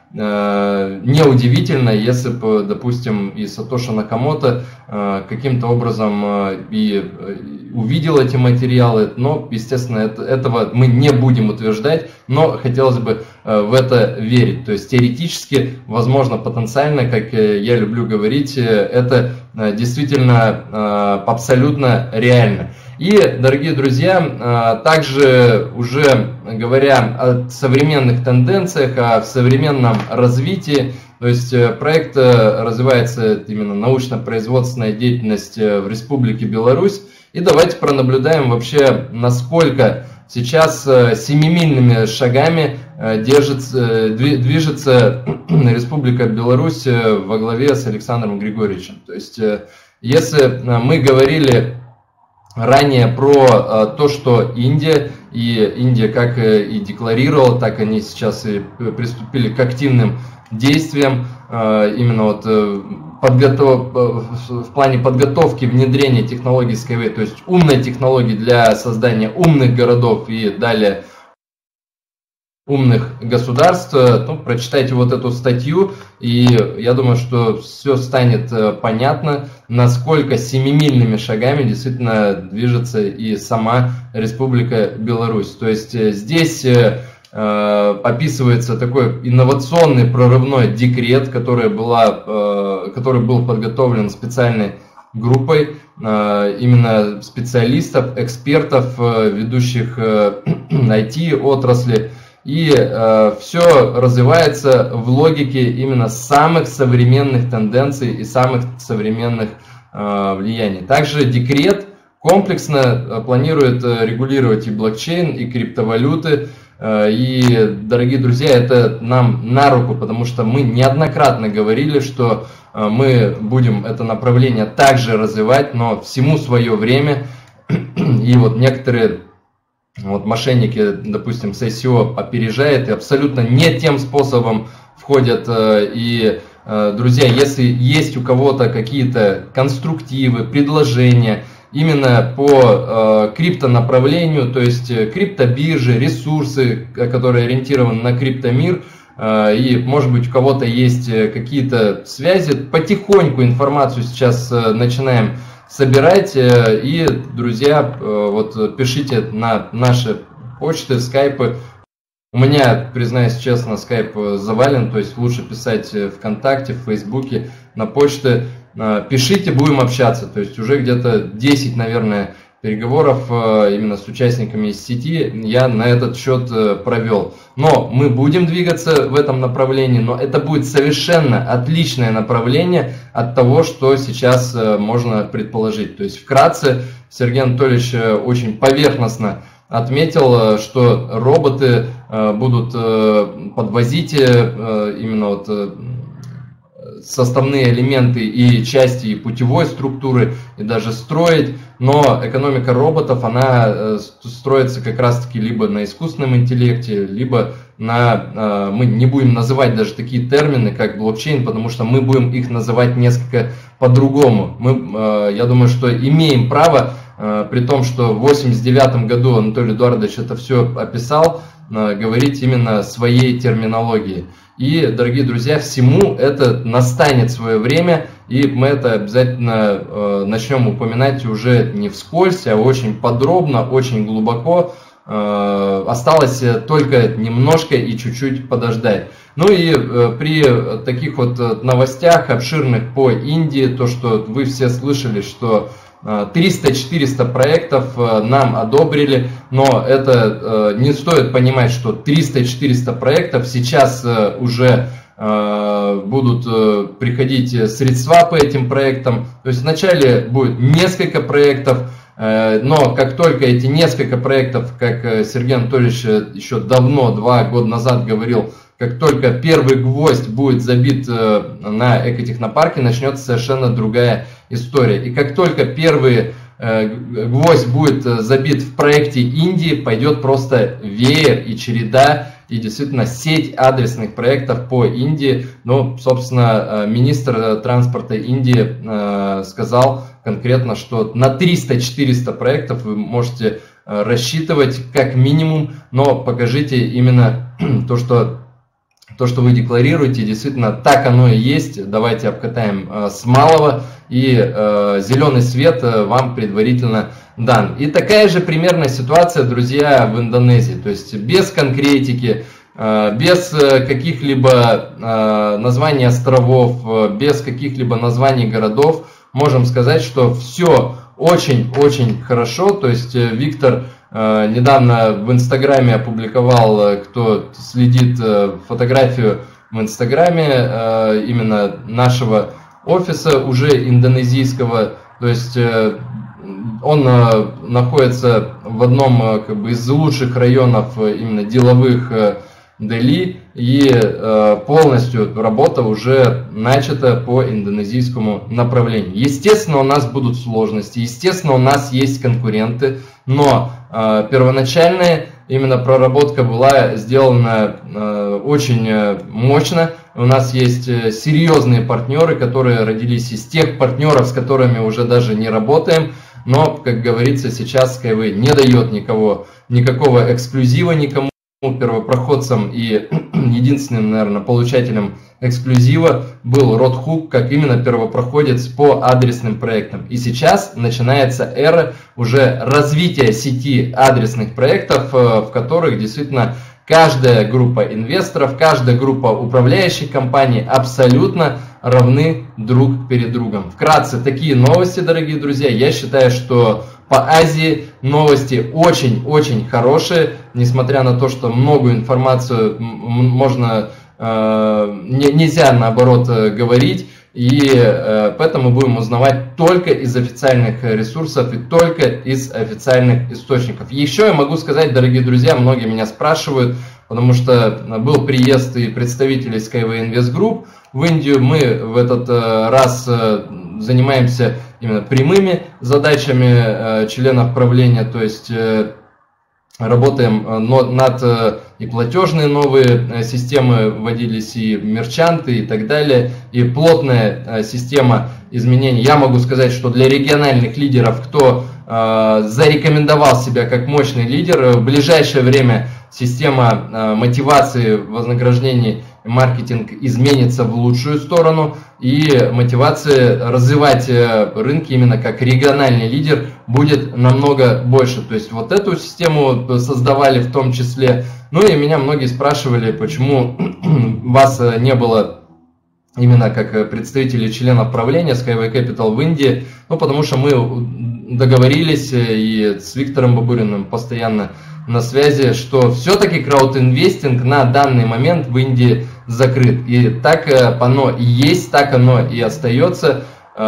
неудивительно, если бы, допустим, и Сатоши Накамото каким-то образом и увидел эти материалы, но, естественно, этого мы не будем утверждать, но хотелось бы в это верить. То есть теоретически, возможно, потенциально, как я люблю говорить, это действительно абсолютно реально. И, дорогие друзья, также уже говоря о современных тенденциях, о современном развитии, то есть проект развивается именно научно-производственная деятельность в Республике Беларусь. И давайте пронаблюдаем вообще, насколько сейчас семимильными шагами движется Республика Беларусь во главе с Александром Григорьевичем. То есть если мы говорили ранее про то, что Индия как и декларировала, так они сейчас и приступили к активным действиям, именно вот в плане подготовки внедрения технологий Skyway, то есть умной технологии для создания умных городов и далее умных государств. Ну, прочитайте вот эту статью, и я думаю, что все станет понятно, насколько семимильными шагами действительно движется и сама Республика Беларусь. То есть здесь описывается такой инновационный прорывной декрет, который был подготовлен специальной группой именно специалистов, экспертов, ведущих IT-отрасли. И все развивается в логике именно самых современных тенденций и самых современных влияний. Также декрет комплексно планирует регулировать и блокчейн, и криптовалюты. И, дорогие друзья, это нам на руку, потому что мы неоднократно говорили, что мы будем это направление также развивать, но всему свое время. И вот некоторые мошенники, допустим, с ICO опережают и абсолютно не тем способом входят. И, друзья, если есть у кого-то какие-то конструктивы, предложения, именно по криптонаправлению, то есть криптобиржи, ресурсы, которые ориентированы на криптомир, и, может быть, у кого-то есть какие-то связи, потихоньку информацию сейчас начинаем собирать. И, друзья, вот пишите на наши почты, скайпы. У меня, признаюсь честно, скайп завален, то есть лучше писать ВКонтакте, в Фейсбуке, на почты. Пишите, будем общаться. То есть уже где-то 10, наверное, переговоров именно с участниками из сети я на этот счет провел. Но мы будем двигаться в этом направлении, но это будет совершенно отличное направление от того, что сейчас можно предположить. То есть вкратце Сергей Анатольевич очень поверхностно отметил, что роботы будут подвозить именно вот составные элементы и части и путевой структуры, и даже строить, но экономика роботов, она строится как раз-таки либо на искусственном интеллекте, либо на, мы не будем называть даже такие термины, как блокчейн, потому что мы будем их называть несколько по-другому. Мы, я думаю, что имеем право, при том, что в 1989 году Анатолий Эдуардович это все описал, говорить именно своей терминологией. И, дорогие друзья, всему это настанет свое время, и мы это обязательно начнем упоминать уже не вскользь, а очень подробно, очень глубоко. Осталось только немножко и чуть-чуть подождать. Ну и при таких вот новостях обширных по Индии, то, что вы все слышали, что 300-400 проектов нам одобрили, но это не стоит понимать, что 300-400 проектов сейчас уже будут приходить средства по этим проектам. То есть вначале будет несколько проектов, но как только эти несколько проектов, как Сергей Анатольевич еще давно, 2 года назад говорил, как только первый гвоздь будет забит на экотехнопарке, начнется совершенно другая история. И как только первый гвоздь будет забит в проекте Индии, пойдет просто веер и череда, и действительно сеть адресных проектов по Индии. Ну, собственно, министр транспорта Индии сказал конкретно, что на 300-400 проектов вы можете рассчитывать как минимум, но покажите именно то, что то, что вы декларируете, действительно так оно и есть. Давайте обкатаем с малого, и зеленый свет вам предварительно дан. И такая же примерная ситуация, друзья, в Индонезии. То есть без конкретики, без каких-либо названий островов, без каких-либо названий городов, можем сказать, что все очень-очень хорошо. То есть Виктор недавно в Инстаграме опубликовал, кто следит, фотографию в Инстаграме именно нашего офиса уже индонезийского. То есть он находится в одном из лучших районов именно деловых Дели, и полностью работа уже начата по индонезийскому направлению. Естественно, у нас будут сложности, естественно, у нас есть конкуренты, но первоначальная именно проработка была сделана очень мощно. У нас есть серьезные партнеры, которые родились из тех партнеров, с которыми уже даже не работаем. Но, как говорится, сейчас Skyway не дает никакого эксклюзива никому, первопроходцем, и единственным, наверное, получателем эксклюзива был Ротхук, как именно первопроходец по адресным проектам. И сейчас начинается эра уже развития сети адресных проектов, в которых действительно каждая группа инвесторов, каждая группа управляющих компаний абсолютно равны друг перед другом. Вкратце, такие новости, дорогие друзья. Я считаю, что по Азии новости очень-очень хорошие, несмотря на то, что многую информацию нельзя наоборот говорить, и поэтому будем узнавать только из официальных ресурсов и только из официальных источников. Еще я могу сказать, дорогие друзья, многие меня спрашивают, потому что был приезд и представителей Skyway Invest Group в Индию. Мы в этот раз занимаемся именно прямыми задачами членов правления, то есть работаем над и платежные новые системы вводились, и мерчанты и так далее, и плотная система изменений. Я могу сказать, что для региональных лидеров, кто зарекомендовал себя как мощный лидер, в ближайшее время система мотивации, вознаграждений, маркетинг изменится в лучшую сторону, и мотивация развивать рынки именно как региональный лидер будет намного больше. То есть вот эту систему создавали в том числе. Ну и меня многие спрашивали, почему вас не было именно как представителей членов правления Skyway Capital в Индии. Ну потому что мы договорились и с Виктором Бабуриным постоянно на связи, что все-таки краудинвестинг на данный момент в Индии закрыт. И так оно и есть, так оно и остается.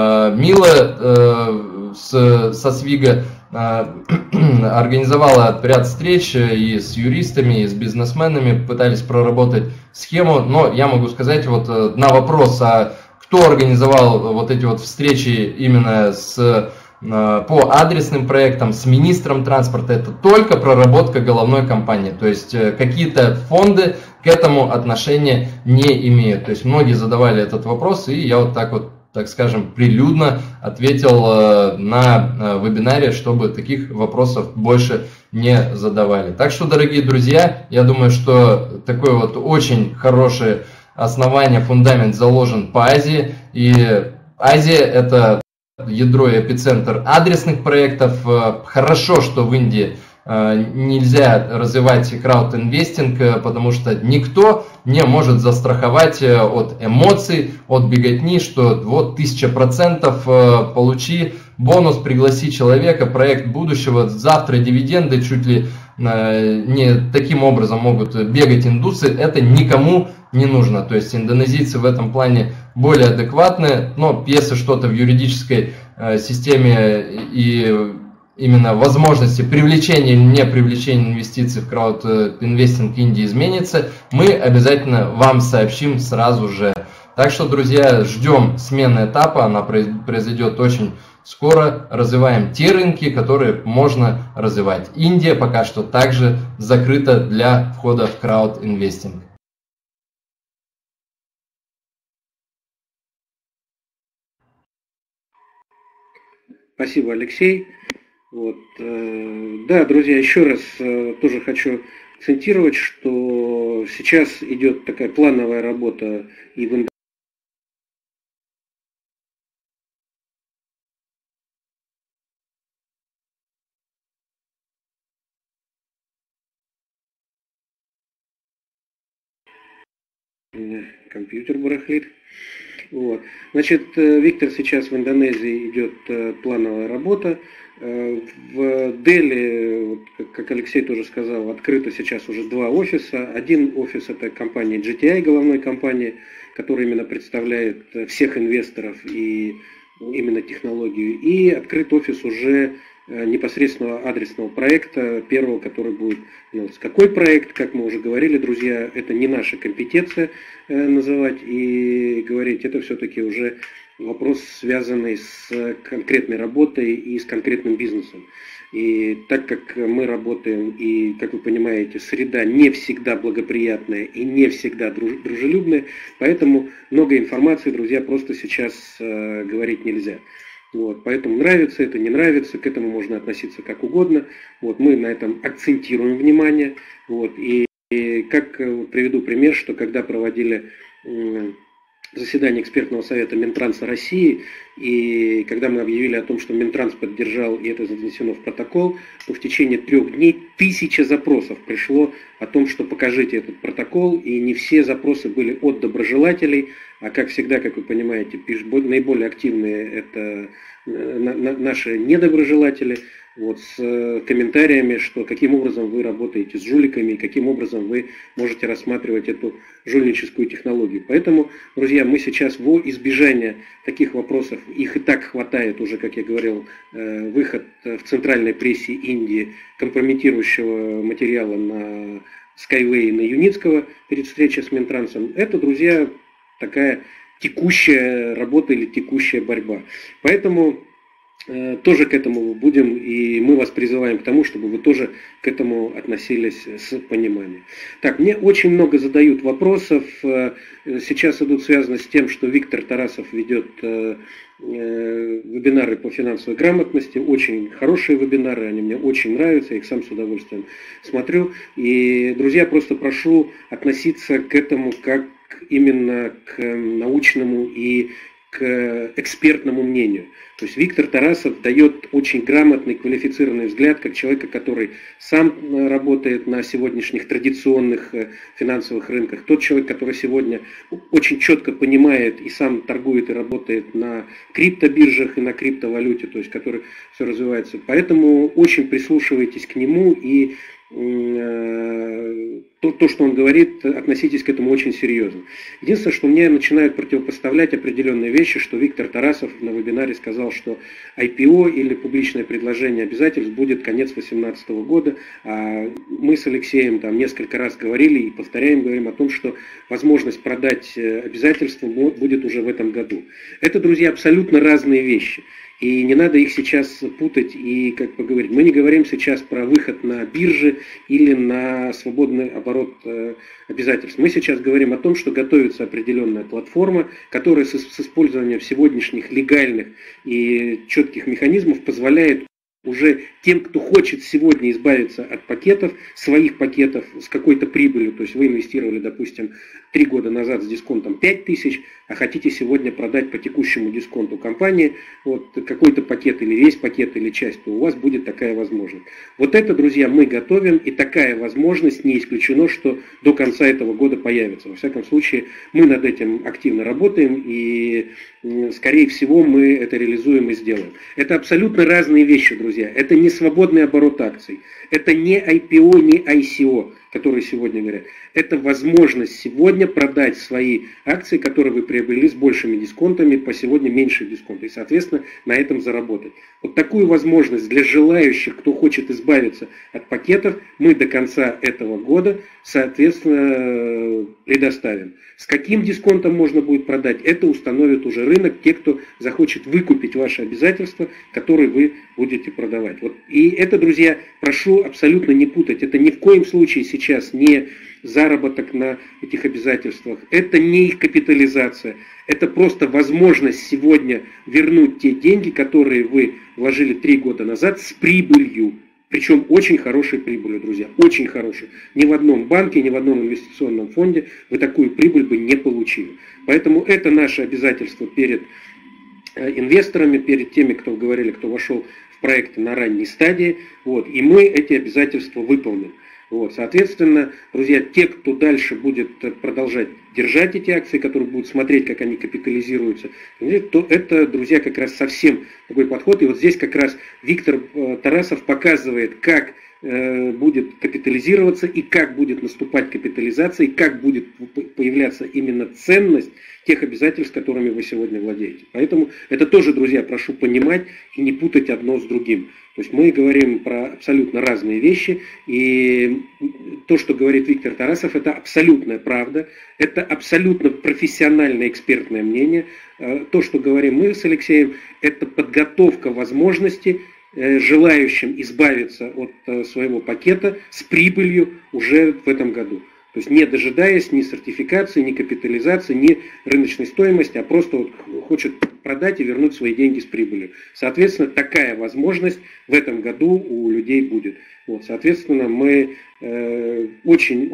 Мила со Свига организовала ряд встреч и с юристами, и с бизнесменами, пытались проработать схему. Но я могу сказать вот на вопрос, а кто организовал вот эти вот встречи именно по адресным проектам с министром транспорта, это только проработка головной компании. То есть какие-то фонды к этому отношения не имеют. То есть многие задавали этот вопрос, и я вот так вот, так скажем, прилюдно ответил на вебинаре, чтобы таких вопросов больше не задавали. Так что, дорогие друзья, я думаю, что такое вот очень хорошее основание, фундамент заложен по Азии. И Азия — это ядро и эпицентр адресных проектов. Хорошо, что в Индии нельзя развивать краудинвестинг, потому что никто не может застраховать от эмоций, от беготни, что вот 1000% получи бонус, пригласи человека, проект будущего, завтра дивиденды, чуть ли не таким образом могут бегать индусы. Это никому не нужно. То есть индонезийцы в этом плане более адекватны, но если что-то в юридической системе и именно возможности привлечения или не привлечения инвестиций в краудинвестинг Индии изменится, мы обязательно вам сообщим сразу же. Так что, друзья, ждем смены этапа, она произойдет очень скоро. Развиваем те рынки, которые можно развивать. Индия пока что также закрыта для входа в краудинвестинг. Спасибо, Алексей. Да, друзья, еще раз тоже хочу акцентировать, что что сейчас идет такая плановая работа и в компьютер барахлит. Вот. Значит, Виктор, сейчас в Индонезии идет плановая работа. В Дели, как Алексей тоже сказал, открыто сейчас уже 2 офиса. Один офис — это компания GTI, головной компании, которая именно представляет всех инвесторов и именно технологию. И открыт офис уже непосредственного адресного проекта, первого, который будет делаться. Какой проект, как мы уже говорили, друзья, это не наша компетенция называть и говорить, это все-таки уже вопрос, связанный с конкретной работой и с конкретным бизнесом. И так как мы работаем, и, как вы понимаете, среда не всегда благоприятная и не всегда дружелюбная, поэтому много информации, друзья, просто сейчас говорить нельзя. Вот, поэтому нравится это, не нравится, к этому можно относиться как угодно. Вот, мы на этом акцентируем внимание. Вот, и как приведу пример, что когда проводили заседание экспертного совета Минтранса России, и когда мы объявили о том, что Минтранс поддержал, и это занесено в протокол, то в течение 3 дней 1000 запросов пришло о том, что покажите этот протокол, и не все запросы были от доброжелателей, а как всегда, как вы понимаете, наиболее активные это наши недоброжелатели, вот, с комментариями, что каким образом вы работаете с жуликами, каким образом вы можете рассматривать эту жульническую технологию. Поэтому, друзья, мы сейчас во избежание таких вопросов, их и так хватает уже, как я говорил, выход в центральной прессе Индии компрометирующего материала на Skyway, на Юницкого перед встречей с Минтрансом. Это, друзья, такая текущая работа или текущая борьба. Поэтому тоже к этому будем, и мы вас призываем к тому, чтобы вы тоже к этому относились с пониманием. Так, мне очень много задают вопросов, сейчас идут связаны с тем, что Виктор Тарасов ведет вебинары по финансовой грамотности, очень хорошие вебинары, они мне очень нравятся, я их сам с удовольствием смотрю. И, друзья, просто прошу относиться к этому как именно к научному и к экспертному мнению. То есть Виктор Тарасов дает очень грамотный, квалифицированный взгляд, как человека, который сам работает на сегодняшних традиционных финансовых рынках. Тот человек, который сегодня очень четко понимает и сам торгует и работает на криптобиржах и на криптовалюте, то есть который все развивается. Поэтому очень прислушивайтесь к нему и то, что он говорит, относитесь к этому очень серьезно. Единственное, что мне начинают противопоставлять определенные вещи, что Виктор Тарасов на вебинаре сказал, что IPO или публичное предложение обязательств будет конец 2018 года, а мы с Алексеем там несколько раз говорили и говорим о том, что возможность продать обязательства будет уже в этом году. Это, друзья, абсолютно разные вещи. И не надо их сейчас путать и как поговорить. Мы не говорим сейчас про выход на биржи или на свободный оборот обязательств. Мы сейчас говорим о том, что готовится определенная платформа, которая с использованием сегодняшних легальных и четких механизмов позволяет уже тем, кто хочет сегодня избавиться от пакетов, своих пакетов с какой-то прибылью, то есть вы инвестировали, допустим, 3 года назад с дисконтом 5000, а хотите сегодня продать по текущему дисконту компании вот какой-то пакет или весь пакет или часть, то у вас будет такая возможность. Вот это, друзья, мы готовим, и такая возможность не исключено, что до конца этого года появится. Во всяком случае, мы над этим активно работаем, и скорее всего мы это реализуем и сделаем. Это абсолютно разные вещи, друзья. Это не свободный оборот акций, это не IPO, не ICO, которые сегодня говорят. Это возможность сегодня продать свои акции, которые вы приобрели с большими дисконтами, по сегодня меньше дисконта, и, соответственно, на этом заработать. Вот такую возможность для желающих, кто хочет избавиться от пакетов, мы до конца этого года, соответственно, предоставим. С каким дисконтом можно будет продать, это установит уже рынок, те, кто захочет выкупить ваши обязательства, которые вы будете продавать. Вот. И это, друзья, прошу абсолютно не путать. Это ни в коем случае сейчас не заработок на этих обязательствах, это не их капитализация, это просто возможность сегодня вернуть те деньги, которые вы вложили 3 года назад с прибылью. Причем очень хорошей прибылью, друзья, очень хорошей. Ни в одном банке, ни в одном инвестиционном фонде вы такую прибыль бы не получили. Поэтому это наше обязательство перед инвесторами, перед теми, кто говорили, кто вошел в проекты на ранней стадии. Вот, и мы эти обязательства выполним. Вот, соответственно, друзья, те, кто дальше будет продолжать держать эти акции, которые будут смотреть, как они капитализируются, то это, друзья, как раз совсем такой подход. И вот здесь как раз Виктор Тарасов показывает, как будет капитализироваться и как будет наступать капитализация, и как будет появляться именно ценность тех обязательств, которыми вы сегодня владеете. Поэтому это тоже, друзья, прошу понимать и не путать одно с другим. То есть мы говорим про абсолютно разные вещи, и то, что говорит Виктор Тарасов, это абсолютная правда, это абсолютно профессиональное экспертное мнение. То, что говорим мы с Алексеем, это подготовка возможности желающим избавиться от своего пакета с прибылью уже в этом году. То есть не дожидаясь ни сертификации, ни капитализации, ни рыночной стоимости, а просто вот хочет продать и вернуть свои деньги с прибылью. Соответственно, такая возможность в этом году у людей будет. Вот, соответственно, мы очень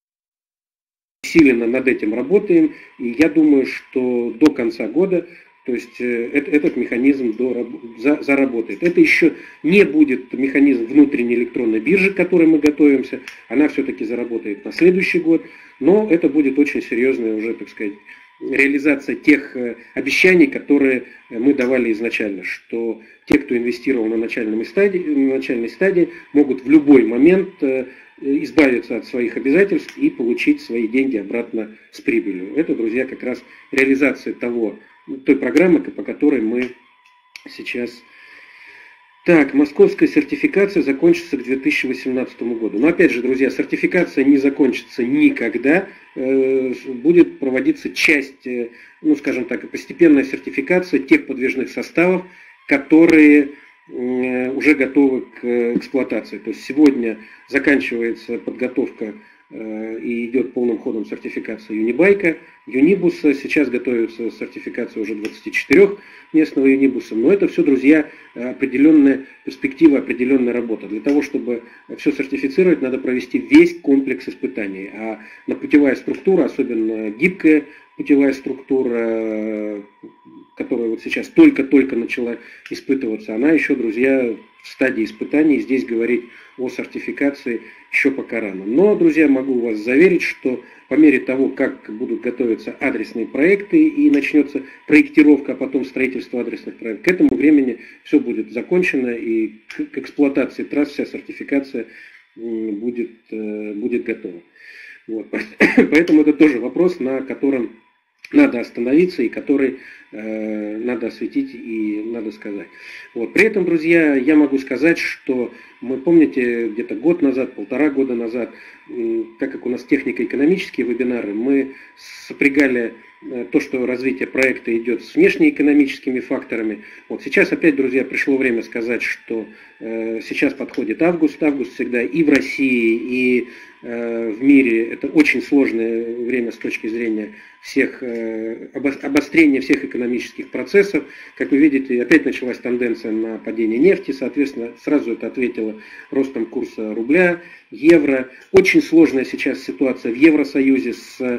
усиленно над этим работаем, и я думаю, что до конца года, то есть этот механизм заработает. Это еще не будет механизм внутренней электронной биржи, к которой мы готовимся. Она все-таки заработает на следующий год. Но это будет очень серьезная уже, так сказать, реализация тех обещаний, которые мы давали изначально. Что те, кто инвестировал на начальной стадии, могут в любой момент избавиться от своих обязательств и получить свои деньги обратно с прибылью. Это, друзья, как раз реализация той программы, по которой мы сейчас... Так, московская сертификация закончится к 2018 году. Но опять же, друзья, сертификация не закончится никогда. Будет проводиться часть, скажем так, постепенная сертификация тех подвижных составов, которые уже готовы к эксплуатации. То есть сегодня заканчивается подготовка и идет полным ходом сертификация Юнибайка, Юнибуса. Сейчас готовится сертификация уже 24 местного Юнибуса. Но это все, друзья, определенная перспектива, определенная работа. Для того, чтобы все сертифицировать, надо провести весь комплекс испытаний. А путевая структура, особенно гибкая путевая структура, которая вот сейчас только-только начала испытываться, она еще, друзья, в стадии испытаний. Здесь говорить о сертификации еще пока рано. Но, друзья, могу вас заверить, что по мере того, как будут готовиться адресные проекты и начнется проектировка, а потом строительство адресных проектов, к этому времени все будет закончено, и к эксплуатации трасс вся сертификация будет готова. Вот. Поэтому это тоже вопрос, на котором надо остановиться и который надо осветить и надо сказать. Вот. При этом, друзья, я могу сказать, что мы, помните, где-то год назад, 1,5 года назад, так как у нас технико-экономические вебинары, мы сопрягали то, что развитие проекта идет с внешнеэкономическими факторами. Вот сейчас опять, друзья, пришло время сказать, что сейчас подходит август. Август всегда и в России, и в мире это очень сложное время с точки зрения обострения всех экономических процессов. Как вы видите, опять началась тенденция на падение нефти, соответственно, сразу это ответило ростом курса рубля, евро. Очень сложная сейчас ситуация в Евросоюзе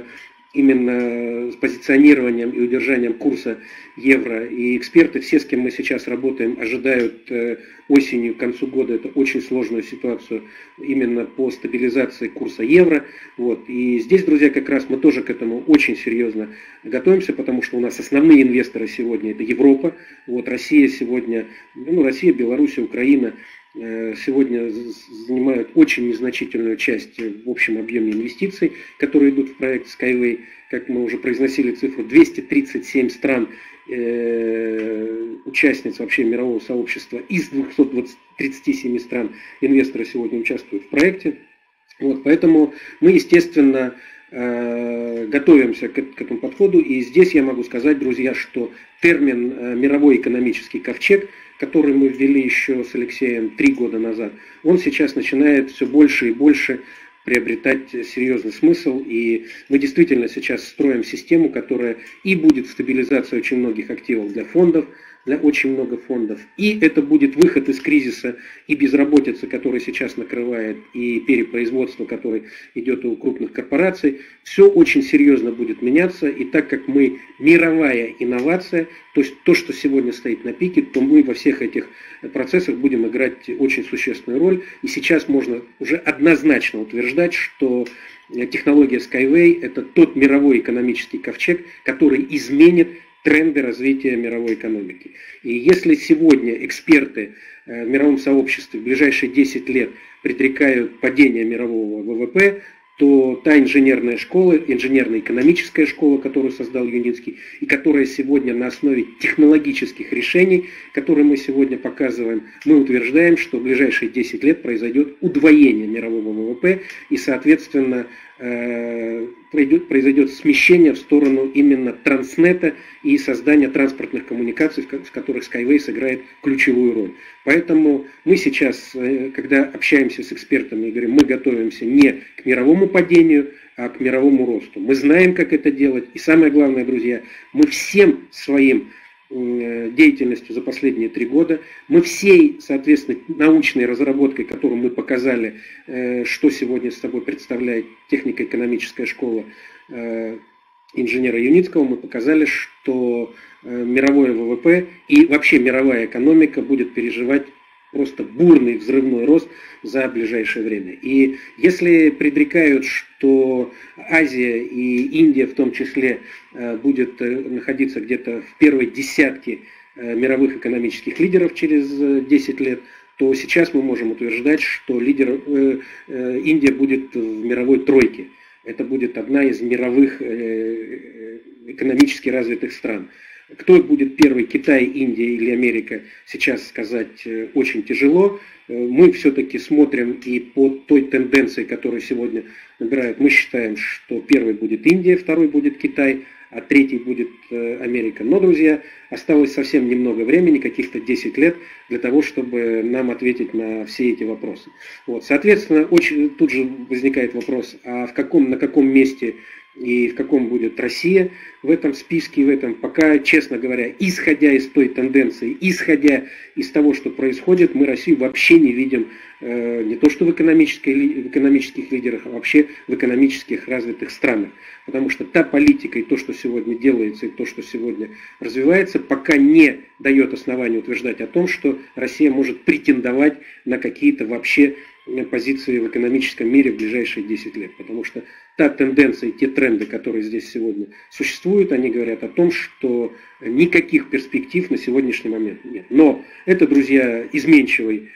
именно с позиционированием и удержанием курса евро. И эксперты, все, с кем мы сейчас работаем, ожидают осенью, к концу года, это очень сложную ситуацию именно по стабилизации курса евро. Вот. И здесь, друзья, как раз мы тоже к этому очень серьезно готовимся, потому что у нас основные инвесторы сегодня это Европа. Вот. Россия сегодня, Россия, Беларусь, Украина сегодня занимают очень незначительную часть в общем объеме инвестиций, которые идут в проект Skyway. Как мы уже произносили цифру, 237 стран участниц вообще мирового сообщества из 237 стран инвесторы сегодня участвуют в проекте. Вот, поэтому мы, естественно, готовимся к этому подходу. И здесь я могу сказать, друзья, что термин «мировой экономический ковчег», который мы ввели еще с Алексеем 3 года назад, он сейчас начинает все больше и больше приобретать серьезный смысл. И мы действительно сейчас строим систему, которая и будет стабилизацией очень многих активов для фондов, очень много фондов. И это будет выход из кризиса и безработицы, который сейчас накрывает, и перепроизводство, которое идет у крупных корпораций. Все очень серьезно будет меняться. И так как мы мировая инновация, то есть то, что сегодня стоит на пике, то мы во всех этих процессах будем играть очень существенную роль. И сейчас можно уже однозначно утверждать, что технология Skyway – это тот мировой экономический ковчег, который изменит тренды развития мировой экономики. И если сегодня эксперты в мировом сообществе в ближайшие 10 лет предрекают падение мирового ВВП, то та инженерная школа, инженерно-экономическая школа, которую создал Юницкий, и которая сегодня на основе технологических решений, которые мы сегодня показываем, мы утверждаем, что в ближайшие 10 лет произойдет удвоение мирового ВВП, и, соответственно, произойдет смещение в сторону именно транснета и создания транспортных коммуникаций, в которых Skyway сыграет ключевую роль. Поэтому мы сейчас, когда общаемся с экспертами и говорим, мы готовимся не к мировому падению, а к мировому росту. Мы знаем, как это делать. И самое главное, друзья, мы всем своим деятельностью за последние 3 года, мы всей, соответственно, научной разработкой, которую мы показали, что сегодня с собой представляет технико-экономическая школа инженера Юницкого, мы показали, что мировое ВВП и вообще мировая экономика будет переживать просто бурный взрывной рост за ближайшее время. И если предрекают, что Азия и Индия в том числе будет находиться где-то в первой десятке мировых экономических лидеров через 10 лет, то сейчас мы можем утверждать, что Индия будет в мировой тройке. Это будет одна из мировых экономически развитых стран. Кто будет первый, Китай, Индия или Америка, сейчас сказать очень тяжело. Мы все-таки смотрим и по той тенденции, которую сегодня набирают, мы считаем, что первый будет Индия, второй будет Китай, а третий будет Америка. Но, друзья, осталось совсем немного времени, каких-то 10 лет, для того, чтобы нам ответить на все эти вопросы. Вот. Соответственно, тут же возникает вопрос, а на каком месте и в каком будет Россия в этом списке, пока, честно говоря, исходя из той тенденции, исходя из того, что происходит, мы Россию вообще не видим не то что в экономических лидерах, а вообще в экономических развитых странах. Потому что та политика и то, что сегодня делается, и то, что сегодня развивается, пока не дает основания утверждать о том, что Россия может претендовать на какие-то вообще позиции в экономическом мире в ближайшие 10 лет. Потому что та тенденция, те тренды, которые здесь сегодня существуют, они говорят о том, что никаких перспектив на сегодняшний момент нет. Но это, друзья, изменчивый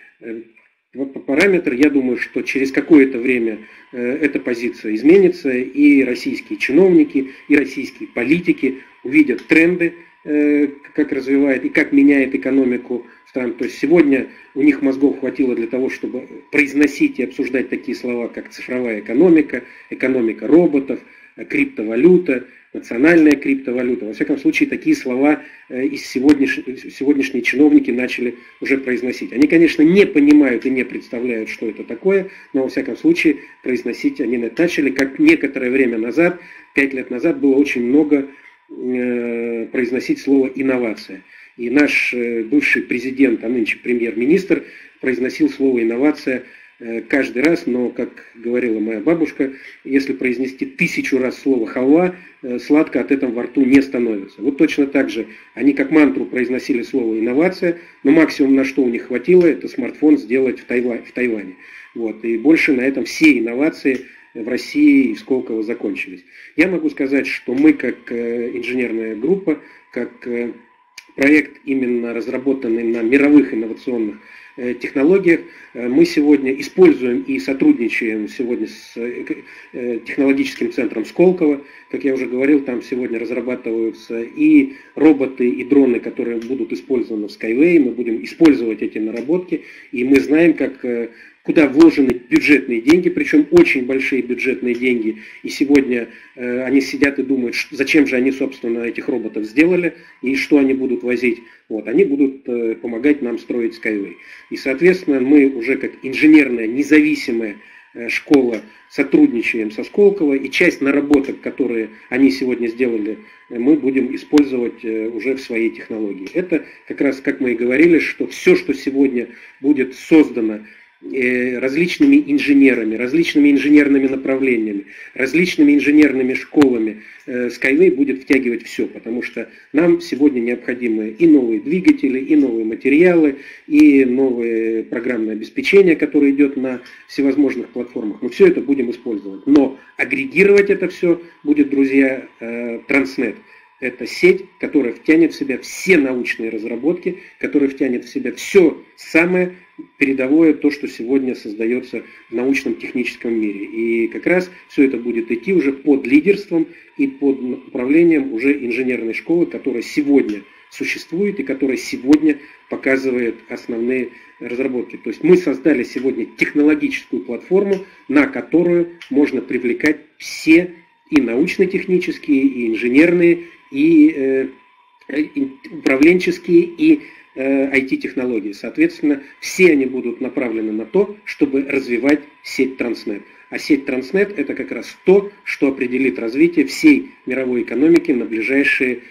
параметр. Я думаю, что через какое-то время эта позиция изменится, и российские чиновники, и российские политики увидят тренды, как развивает и как меняет экономику стран. То есть сегодня у них мозгов хватило для того, чтобы произносить и обсуждать такие слова, как цифровая экономика, экономика роботов, криптовалюта, национальная криптовалюта. Во всяком случае, такие слова сегодняшние чиновники начали уже произносить. Они, конечно, не понимают и не представляют, что это такое, но, во всяком случае, произносить они начали, как некоторое время назад, 5 лет назад, было очень много произносить слово «инновация». И наш бывший президент, а нынче премьер-министр, произносил слово «инновация» каждый раз, но, как говорила моя бабушка, если произнести 1000 раз слово «халва», сладко от этого во рту не становится. Вот точно так же они как мантру произносили слово «инновация», но максимум, на что у них хватило, это смартфон сделать в Тайване. Вот. И больше на этом все инновации в России и в Сколково закончились. Я могу сказать, что мы как инженерная группа, как проект, именно разработанный на мировых инновационных технологиях, мы сегодня используем и сотрудничаем сегодня с технологическим центром Сколково. Как я уже говорил, там сегодня разрабатываются и роботы, и дроны, которые будут использованы в Skyway. Мы будем использовать эти наработки, и мы знаем, куда вложены бюджетные деньги, причем очень большие бюджетные деньги. И сегодня они сидят и думают, зачем же они, собственно, этих роботов сделали и что они будут возить. Вот, они будут помогать нам строить Skyway. И, соответственно, мы уже как инженерная, независимая школа, сотрудничаем со Сколково, и часть наработок, которые они сегодня сделали, мы будем использовать уже в своей технологии. Это как раз, как мы и говорили, что все, что сегодня будет создано различными инженерами, различными инженерными направлениями, различными инженерными школами, Skyway будет втягивать все, потому что нам сегодня необходимы и новые двигатели, и новые материалы, и новое программное обеспечение, которое идет на всевозможных платформах. Мы все это будем использовать. Но агрегировать это все будет, друзья, Transnet. Это сеть, которая втянет в себя все научные разработки, которая втянет в себя все самое передовое, то, что сегодня создается в научном техническом мире. И как раз все это будет идти уже под лидерством и под управлением уже инженерной школы, которая сегодня существует и которая сегодня показывает основные разработки. То есть мы создали сегодня технологическую платформу, на которую можно привлекать все и научно-технические, и инженерные, и управленческие, и IT-технологии. Соответственно, все они будут направлены на то, чтобы развивать сеть Transnet. А сеть Transnet – это как раз то, что определит развитие всей мировой экономики на ближайшие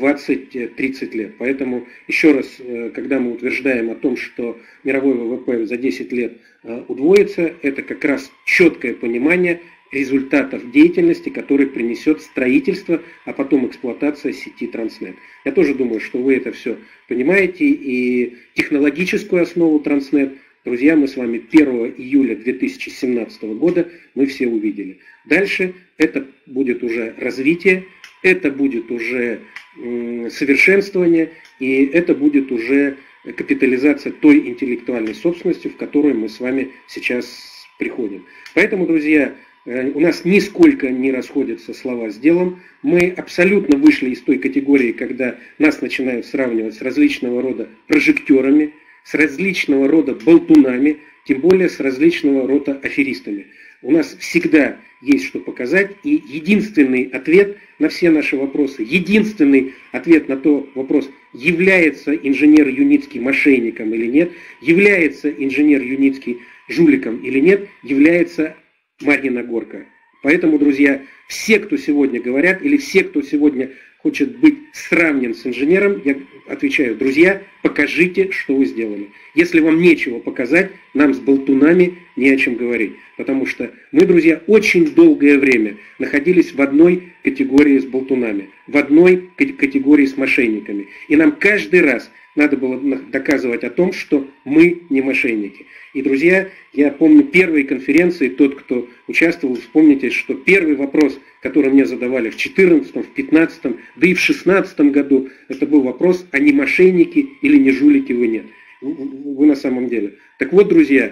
20-30 лет. Поэтому, еще раз, когда мы утверждаем о том, что мировой ВВП за 10 лет удвоится, это как раз четкое понимание результатов деятельности, который принесет строительство, а потом эксплуатация сети Transnet. Я тоже думаю, что вы это все понимаете, и технологическую основу Transnet, друзья, мы с вами 1 июля 2017 года мы все увидели. Дальше это будет уже развитие, это будет уже совершенствование, и это будет уже капитализация той интеллектуальной собственности, в которую мы с вами сейчас приходим. Поэтому, друзья, у нас нисколько не расходятся слова с делом. Мы абсолютно вышли из той категории, когда нас начинают сравнивать с различного рода прожектерами, с различного рода болтунами, тем более с различного рода аферистами. У нас всегда есть что показать, и единственный ответ на все наши вопросы, единственный ответ на тот вопрос, является инженер Юницкий мошенником или нет, является инженер Юницкий жуликом или нет, является Марьина Горка. Поэтому, друзья, все, кто сегодня говорят, или все, кто сегодня хочет быть сравнен с инженером, я отвечаю, друзья, покажите, что вы сделали. Если вам нечего показать, нам с болтунами не о чем говорить. Потому что мы, друзья, очень долгое время находились в одной категории с болтунами, в одной категории с мошенниками. И нам каждый раз надо было доказывать о том, что мы не мошенники. И, друзья, я помню первые конференции, тот, кто участвовал, вспомните, что первый вопрос, который мне задавали в 2014, в 2015, да и в 2016 году, это был вопрос, а не мошенники или не жулики вы нет. Вы на самом деле. Так вот, друзья,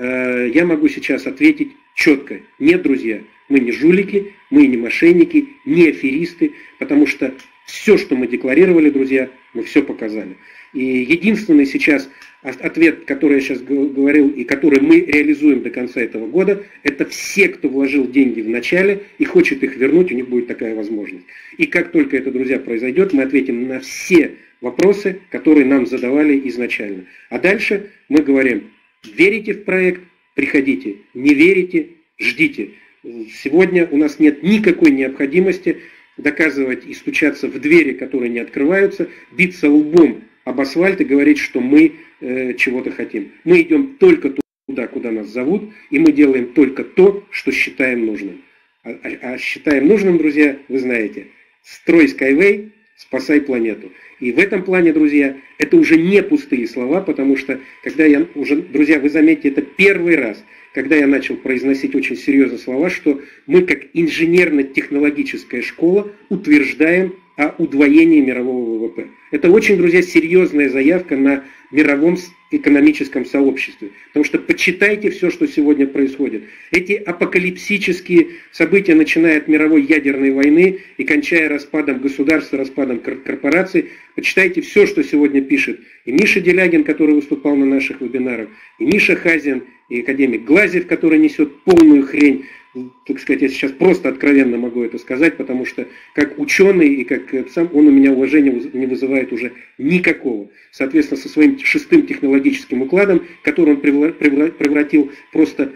я могу сейчас ответить четко. Нет, друзья, мы не жулики, мы не мошенники, не аферисты, потому что все, что мы декларировали, друзья, мы все показали. И единственный сейчас ответ, который я сейчас говорил и который мы реализуем до конца этого года, это все, кто вложил деньги в начале и хочет их вернуть, у них будет такая возможность. И как только это, друзья, произойдет, мы ответим на все вопросы, которые нам задавали изначально. А дальше мы говорим, верите в проект, приходите, не верите, ждите. Сегодня у нас нет никакой необходимости доказывать и стучаться в двери, которые не открываются, биться лбом об асфальт и говорить, что мы чего-то хотим. Мы идем только туда, куда нас зовут, и мы делаем только то, что считаем нужным. А считаем нужным, друзья, вы знаете, строй Skyway, спасай планету. И в этом плане, друзья, это уже не пустые слова, потому что, когда я уже, друзья, вы заметите, это первый раз, когда я начал произносить очень серьезные слова, что мы, как инженерно-технологическая школа, утверждаем о удвоении мирового ВВП. Это очень, друзья, серьезная заявка на мировом экономическом сообществе. Потому что почитайте все, что сегодня происходит. Эти апокалипсические события, начиная от мировой ядерной войны и кончая распадом государства, распадом корпораций, почитайте все, что сегодня пишет и Миша Делягин, который выступал на наших вебинарах, и Миша Хазин, и академик Глазьев, который несет полную хрень. Так сказать, я сейчас просто откровенно могу это сказать, потому что как ученый и как сам он у меня уважения не вызывает уже никакого. Соответственно, со своим 6-м технологическим укладом, который он превратил просто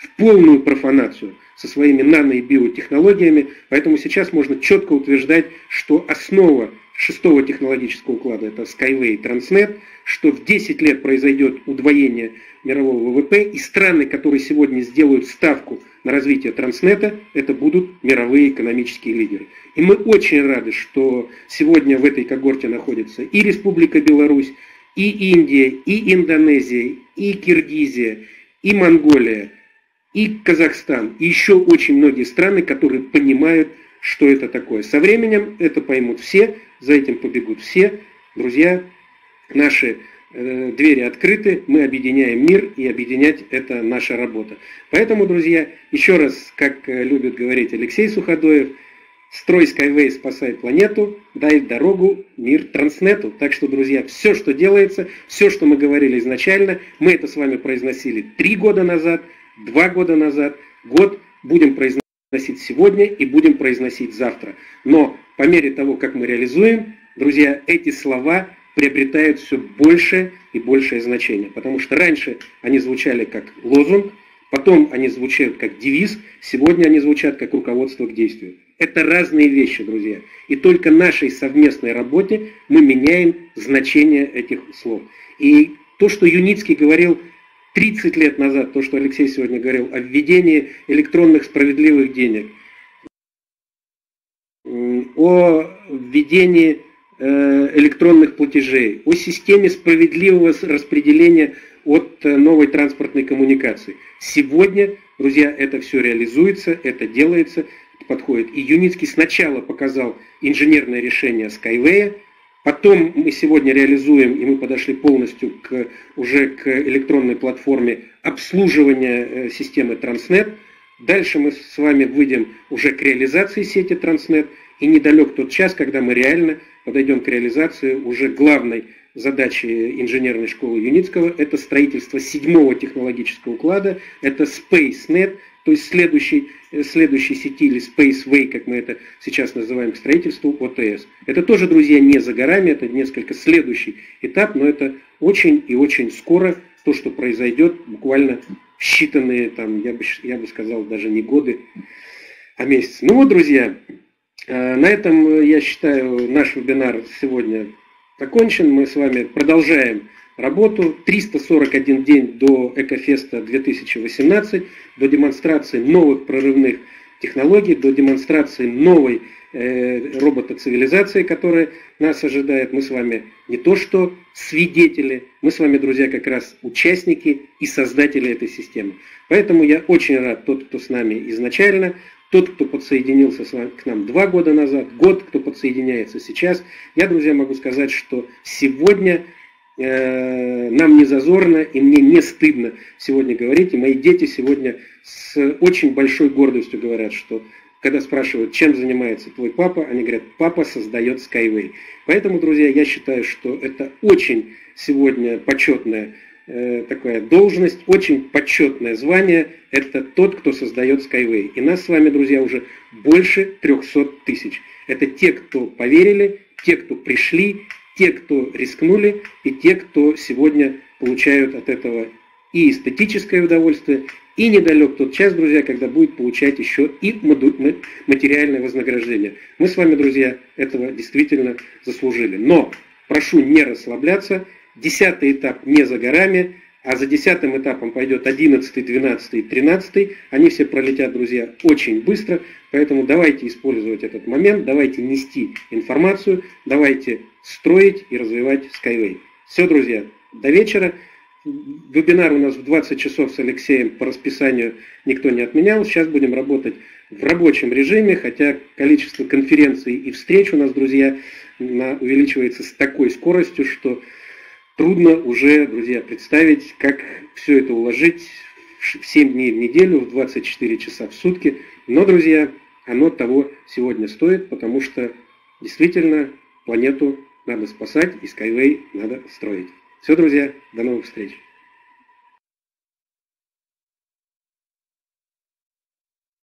в полную профанацию со своими нано- и биотехнологиями, поэтому сейчас можно четко утверждать, что основа 6-го технологического уклада это Skyway Transnet, что в 10 лет произойдет удвоение мирового ВВП, и страны, которые сегодня сделают ставку на развитие Транснета, это будут мировые экономические лидеры. И мы очень рады, что сегодня в этой когорте находится и Республика Беларусь, и Индия, и Индонезия, и Киргизия, и Монголия, и Казахстан, и еще очень многие страны, которые понимают, что это такое. Со временем это поймут все, за этим побегут все. Друзья, наши двери открыты, мы объединяем мир, и объединять это наша работа. Поэтому, друзья, еще раз, как любит говорить Алексей Суходоев, строй Skyway, спасай планету, дай дорогу мир Транснету. Так что, друзья, все, что делается, все, что мы говорили изначально, мы это с вами произносили 3 года назад, 2 года назад, год, будем произносить сегодня и будем произносить завтра. Но по мере того, как мы реализуем, друзья, эти слова приобретают все большее и большее значение. Потому что раньше они звучали как лозунг, потом они звучат как девиз, сегодня они звучат как руководство к действию. Это разные вещи, друзья. И только нашей совместной работе мы меняем значение этих слов. И то, что Юницкий говорил 30 лет назад, то, что Алексей сегодня говорил о введении электронных справедливых денег, о введении электронных платежей, о системе справедливого распределения от новой транспортной коммуникации. Сегодня, друзья, это все реализуется, это делается, это подходит. И Юницкий сначала показал инженерное решение Skyway, потом мы сегодня реализуем, и мы подошли полностью уже к электронной платформе обслуживания системы Транснет. Дальше мы с вами выйдем уже к реализации сети Транснет, и недалек тот час, когда мы реально подойдем к реализации уже главной задачи инженерной школы Юницкого. Это строительство 7-го технологического уклада, это SpaceNet, то есть следующей сети или Spaceway, как мы это сейчас называем, к строительству ОТС. Это тоже, друзья, не за горами, это несколько следующий этап, но это очень и очень скоро то, что произойдет, буквально в считанные, там, я бы сказал, даже не годы, а месяцы. Ну вот, друзья, на этом, я считаю, наш вебинар сегодня окончен. Мы с вами продолжаем работу. 341 день до Экофеста 2018, до демонстрации новых прорывных технологий, до демонстрации новой роботоцивилизации, которая нас ожидает. Мы с вами не то что свидетели, мы с вами, друзья, как раз участники и создатели этой системы. Поэтому я очень рад, тот, кто с нами изначально, тот, кто подсоединился к нам 2 года назад, год, кто подсоединяется сейчас. Я, друзья, могу сказать, что сегодня нам не зазорно и мне не стыдно сегодня говорить. И мои дети сегодня с очень большой гордостью говорят, что когда спрашивают, чем занимается твой папа, они говорят, папа создает Skyway. Поэтому, друзья, я считаю, что это очень сегодня почетная такая должность, очень почетное звание, это тот, кто создает Skyway. И нас с вами, друзья, уже больше 300 тысяч. Это те, кто поверили, те, кто пришли, те, кто рискнули, и те, кто сегодня получают от этого и эстетическое удовольствие, и недалек тот час, друзья, когда будет получать еще и материальное вознаграждение. Мы с вами, друзья, этого действительно заслужили. Но прошу не расслабляться. 10-й этап не за горами, а за 10-м этапом пойдет 11-й, 12-й, 13-й. Они все пролетят, друзья, очень быстро. Поэтому давайте использовать этот момент, давайте нести информацию, давайте строить и развивать Skyway. Все, друзья, до вечера. Вебинар у нас в 20 часов с Алексеем по расписанию никто не отменял. Сейчас будем работать в рабочем режиме, хотя количество конференций и встреч у нас, друзья, увеличивается с такой скоростью, что трудно уже, друзья, представить, как все это уложить в 7 дней в неделю, в 24 часа в сутки. Но, друзья, оно того сегодня стоит, потому что действительно планету надо спасать и Skyway надо строить. Все, друзья, до новых встреч.